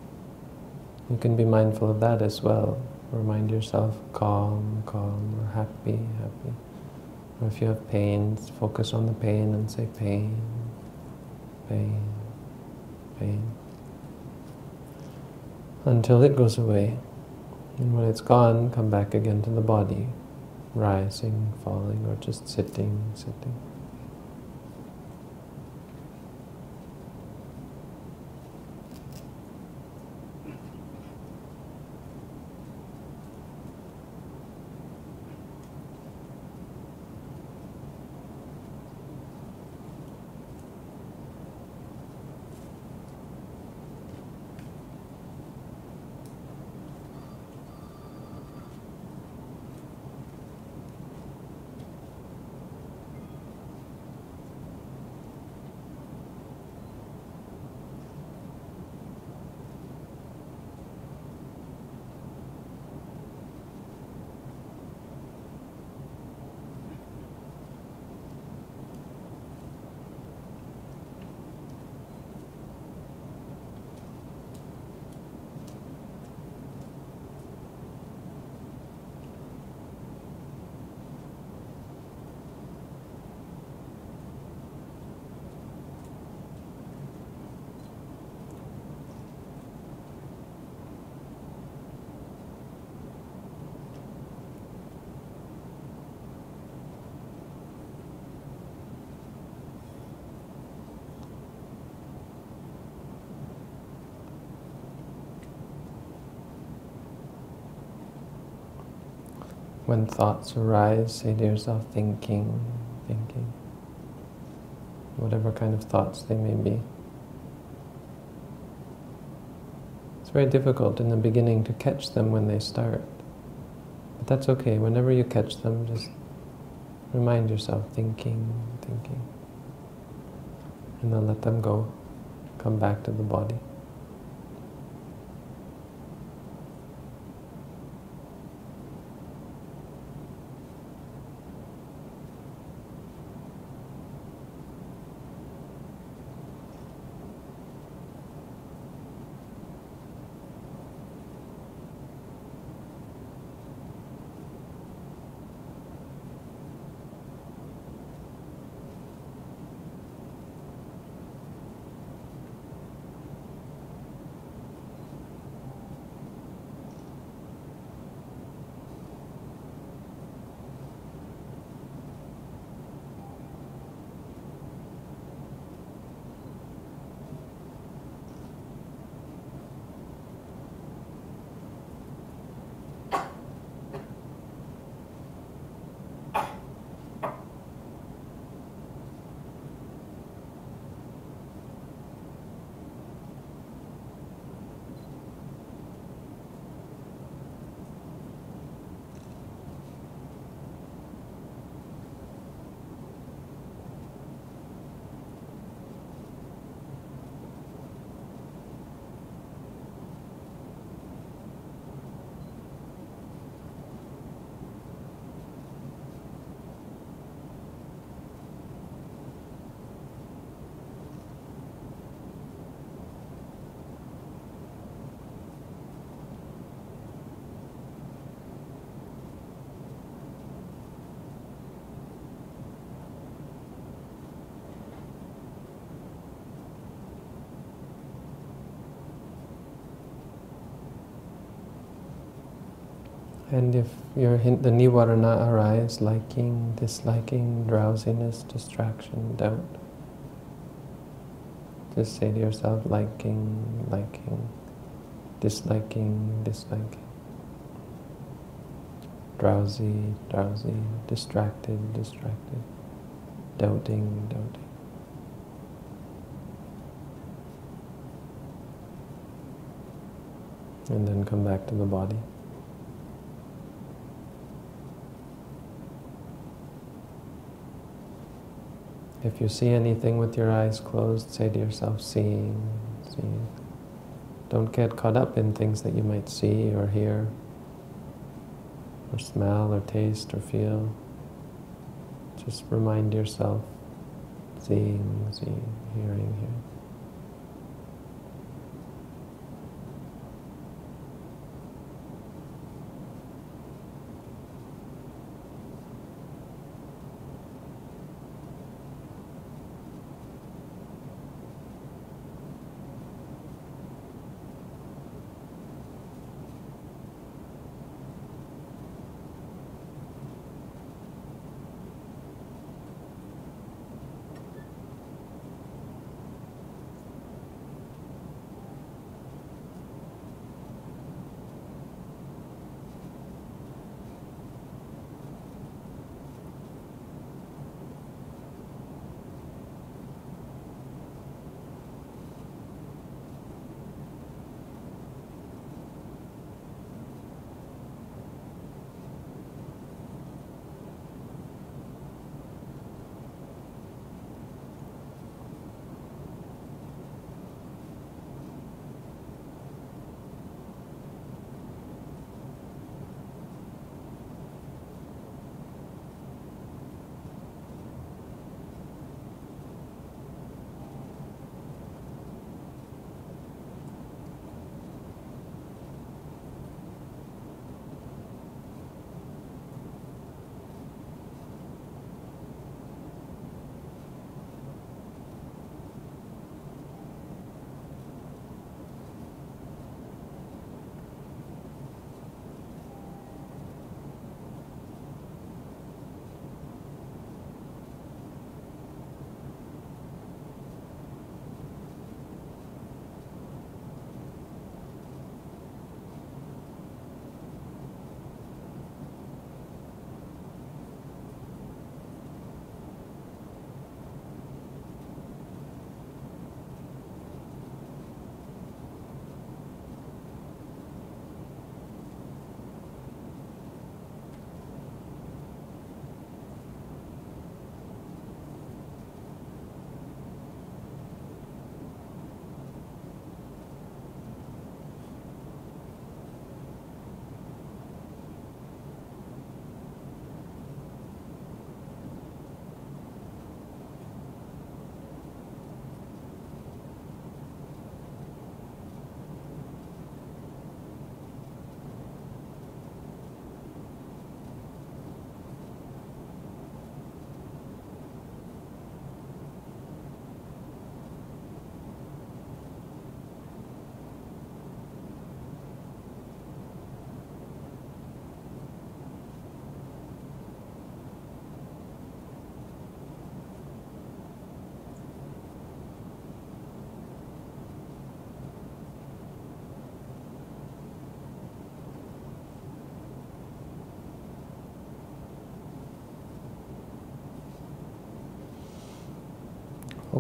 you can be mindful of that as well. Remind yourself, calm, calm, or happy, happy. Or if you have pain, focus on the pain and say pain, pain, pain. Until it goes away. And when it's gone, come back again to the body, rising, falling, or just sitting, sitting. When thoughts arise, say to yourself, thinking, thinking, whatever kind of thoughts they may be. It's very difficult in the beginning to catch them when they start. But that's okay. Whenever you catch them, just remind yourself, thinking, thinking. And then let them go. Come back to the body. And if your hin- the nivarana arise, liking, disliking, drowsiness, distraction, doubt, just say to yourself, liking, liking, disliking, disliking, drowsy, drowsy, distracted, distracted, doubting, doubting. And then come back to the body. If you see anything with your eyes closed, say to yourself, seeing, seeing. Don't get caught up in things that you might see or hear, or smell or taste or feel. Just remind yourself, seeing, seeing, hearing, hearing.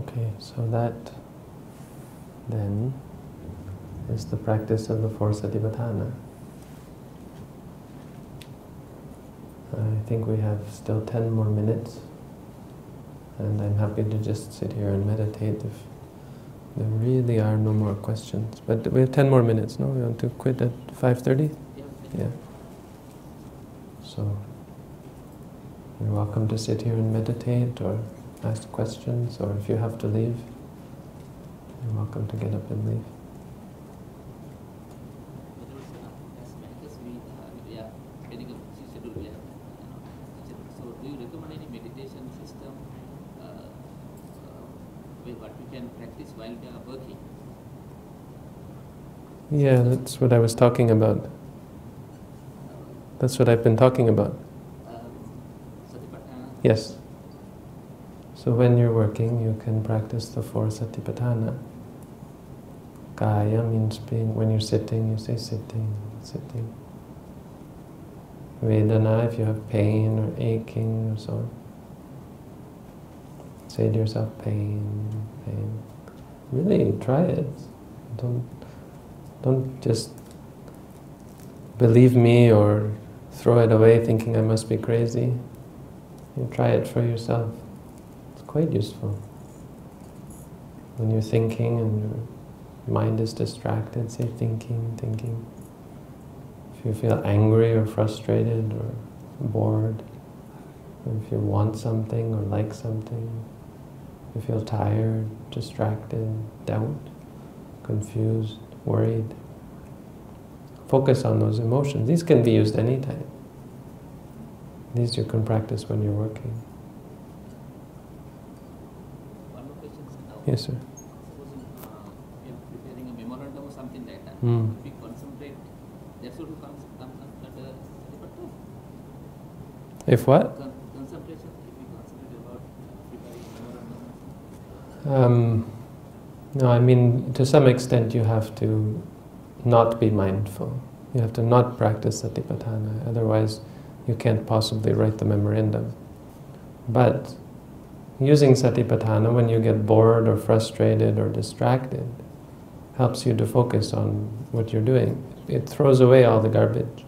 Okay, so that then is the practice of the four Satipatthana. I think we have still ten more minutes, and I'm happy to just sit here and meditate if there really are no more questions. But we have ten more minutes, no? We want to quit at five thirty? Yeah. Yeah. So, you're welcome to sit here and meditate or ask questions, or if you have to leave, you're welcome to get up and leave. As meditators, we, uh, we are getting a busy schedule. We have, you know, so do you recommend any meditation system uh, uh, with what we can practice while we are working? Yeah, that's what I was talking about. That's what I've been talking about. Um, Satipatthana. Yes. So when you're working, you can practice the four Satipatthana. Kaya means being, when you're sitting, you say sitting, sitting. Vedana, if you have pain or aching or so on. Say to yourself, pain, pain. Really, try it. Don't, don't just believe me or throw it away thinking I must be crazy. You try it for yourself. It's quite useful. When you're thinking and your mind is distracted, say thinking, thinking. If you feel angry or frustrated or bored, or if you want something or like something, if you feel tired, distracted, doubt, confused, worried, focus on those emotions. These can be used anytime. These you can practice when you're working. One more question. Now, Yes, sir. supposing uh, we are preparing a memorandum or something like that, Mm. if we concentrate, that should come come under Satipatthana. If what? Con concentration, if we concentrate about preparing a memorandum. Um, no, I mean, to some extent you have to not be mindful. You have to not practice Satipatthana, otherwise you can't possibly write the memorandum. But using Satipatthana when you get bored or frustrated or distracted helps you to focus on what you're doing. It throws away all the garbage.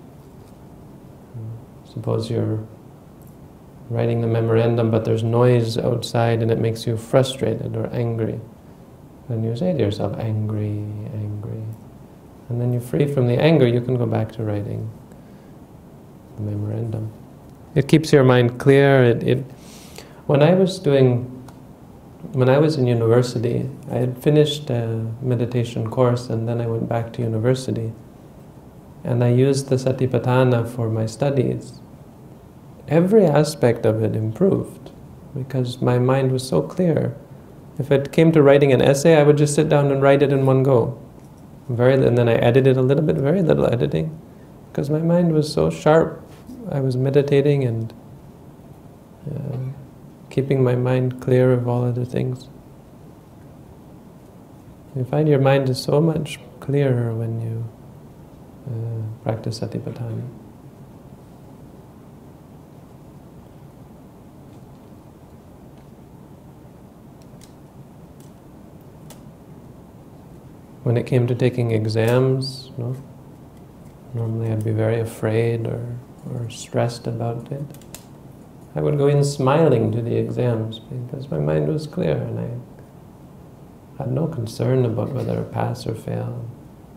Suppose you're writing the memorandum but there's noise outside and it makes you frustrated or angry. Then you say to yourself, angry, angry. And then you're free from the anger, you can go back to writing the memorandum. It keeps your mind clear. It, it, when I was doing, when I was in university, I had finished a meditation course and then I went back to university. And I used the Satipatthana for my studies. Every aspect of it improved because my mind was so clear. If it came to writing an essay, I would just sit down and write it in one go. Very, and then I edited a little bit, very little editing, because my mind was so sharp. I was meditating and uh, keeping my mind clear of all other things. You find your mind is so much clearer when you uh, practice Satipatthana. When it came to taking exams, you know, normally I'd be very afraid or, or stressed about it. I would go in smiling to the exams because my mind was clear and I had no concern about whether I pass or fail.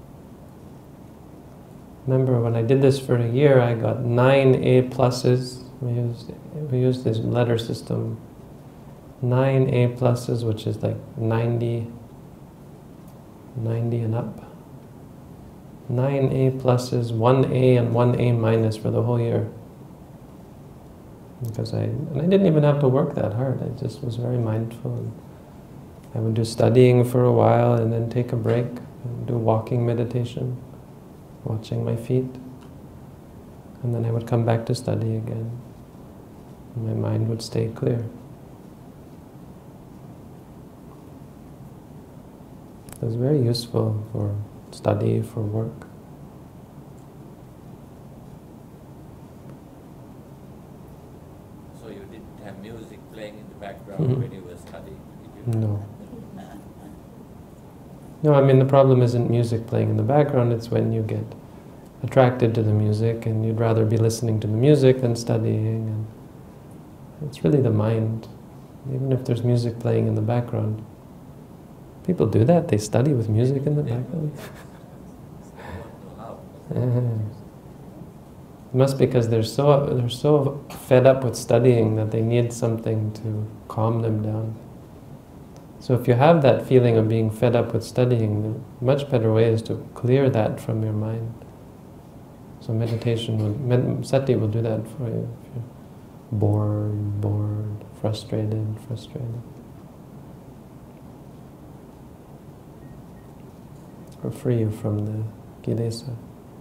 Remember when I did this for a year, I got nine A pluses. We used, we used this letter system. Nine A pluses, which is like ninety, ninety and up. Nine A pluses, one A and one A minus for the whole year. Because I, and I didn't even have to work that hard. I just was very mindful. And I would do studying for a while and then take a break and do walking meditation, watching my feet. And then I would come back to study again. And my mind would stay clear. It was very useful for study, for work. So you didn't have music playing in the background Mm-hmm. when you were studying, did you? No, No, I mean the problem isn't music playing in the background, it's when you get attracted to the music and you'd rather be listening to the music than studying. And it's really the mind. Even if there's music playing in the background. People do that, they study with music in the background. Yeah. It must be because they're so, they're so fed up with studying that they need something to calm them down. So if you have that feeling of being fed up with studying, the much better way is to clear that from your mind. So meditation, will, med, sati will do that for you. If you're bored, bored, frustrated, frustrated. Or free you from the kilesa.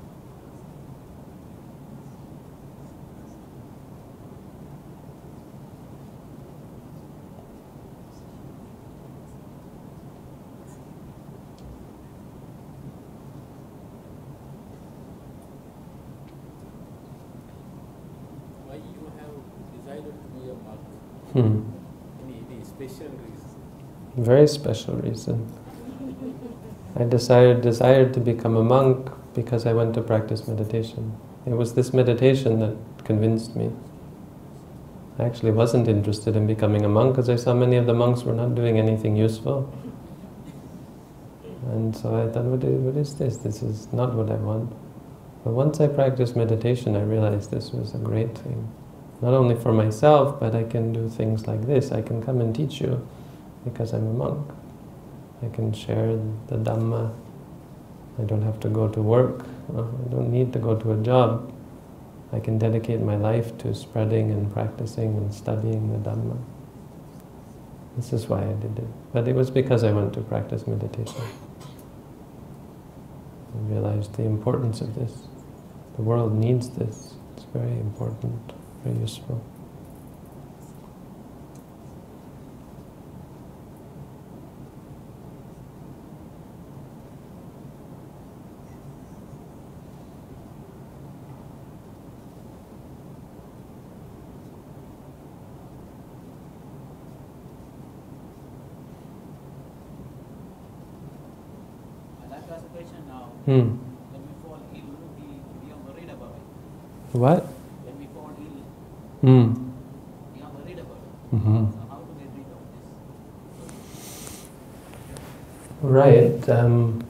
Hmm. Any, any special reason? Very special reason. I decided desired to become a monk because I went to practice meditation. It was this meditation that convinced me. I actually wasn't interested in becoming a monk because I saw many of the monks were not doing anything useful. And so I thought, what is, what is this? This is not what I want. But once I practiced meditation, I realized this was a great thing. Not only for myself, but I can do things like this. I can come and teach you because I'm a monk. I can share the Dhamma. I don't have to go to work. I don't need to go to a job. I can dedicate my life to spreading and practicing and studying the Dhamma. This is why I did it. But it was because I went to practice meditation. I realized the importance of this. The world needs this. It's very important. Very useful. I'd like to ask a question now. Hmm. When we fall ill, we, we are worried about it. What? When we fall ill, Hmm. we are worried about it. Mm-hmm. So how do we get rid of this? Right. Um,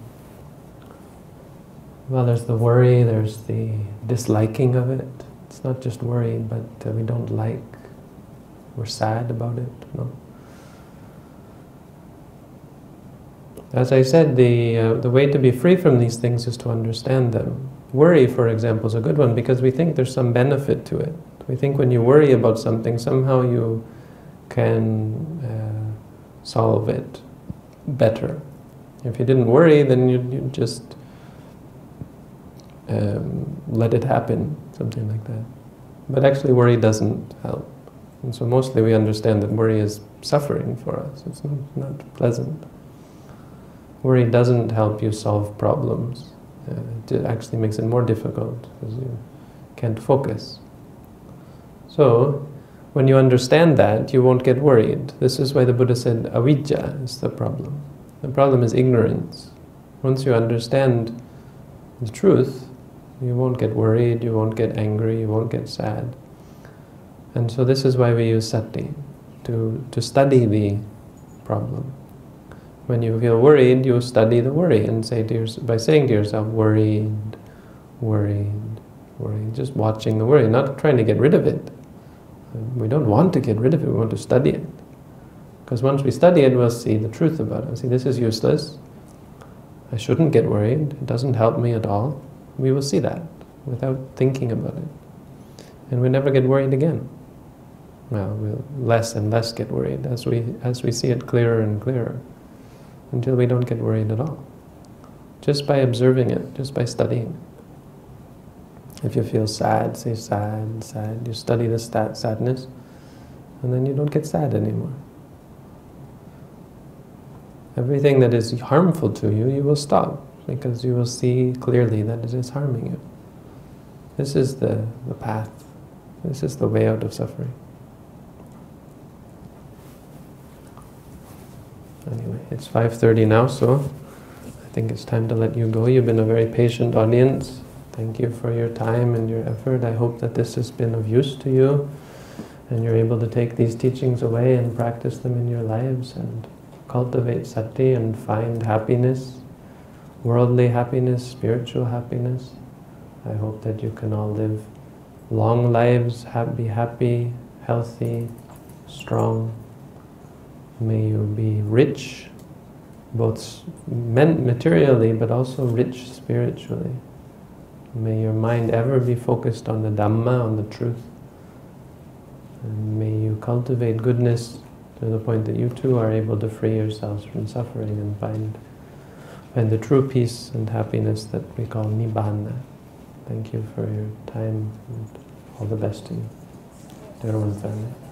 well, there's the worry, there's the disliking of it. It's not just worry, but uh, we don't like, we're sad about it. No? As I said, the, uh, the way to be free from these things is to understand them. Worry, for example, is a good one because we think there's some benefit to it. We think when you worry about something, somehow you can uh, solve it better. If you didn't worry, then you'd, you'd just um, let it happen, something like that. But actually worry doesn't help. And so mostly we understand that worry is suffering for us. It's not, not pleasant. Worry doesn't help you solve problems. Uh, it actually makes it more difficult because you can't focus. So, when you understand that, you won't get worried. This is why the Buddha said avijja is the problem. The problem is ignorance. Once you understand the truth, you won't get worried, you won't get angry, you won't get sad. And so this is why we use sati, to, to study the problem. When you feel worried, you study the worry and say to yourself, by saying to yourself, worried, worried, worried, just watching the worry, not trying to get rid of it. We don't want to get rid of it, we want to study it. Because once we study it, we'll see the truth about it. See, this is useless. I shouldn't get worried. It doesn't help me at all. We will see that without thinking about it. And we never get worried again. Well, we'll less and less get worried as we, as we see it clearer and clearer, until we don't get worried at all. Just by observing it, just by studying. If you feel sad, say sad, sad. You study the stat sadness, and then you don't get sad anymore. Everything that is harmful to you, you will stop, because you will see clearly that it is harming you. This is the, the path. This is the way out of suffering. Anyway, it's five thirty now, so think it's time to let you go. You've been a very patient audience. Thank you for your time and your effort. I hope that this has been of use to you, and you're able to take these teachings away and practice them in your lives and cultivate sati and find happiness, worldly happiness, spiritual happiness. I hope that you can all live long lives, be happy, healthy, strong. May you be rich, both materially but also rich spiritually. May your mind ever be focused on the Dhamma, on the truth. And may you cultivate goodness to the point that you too are able to free yourselves from suffering and find, find the true peace and happiness that we call Nibbana. Thank you for your time and all the best to you. Everyone's done it.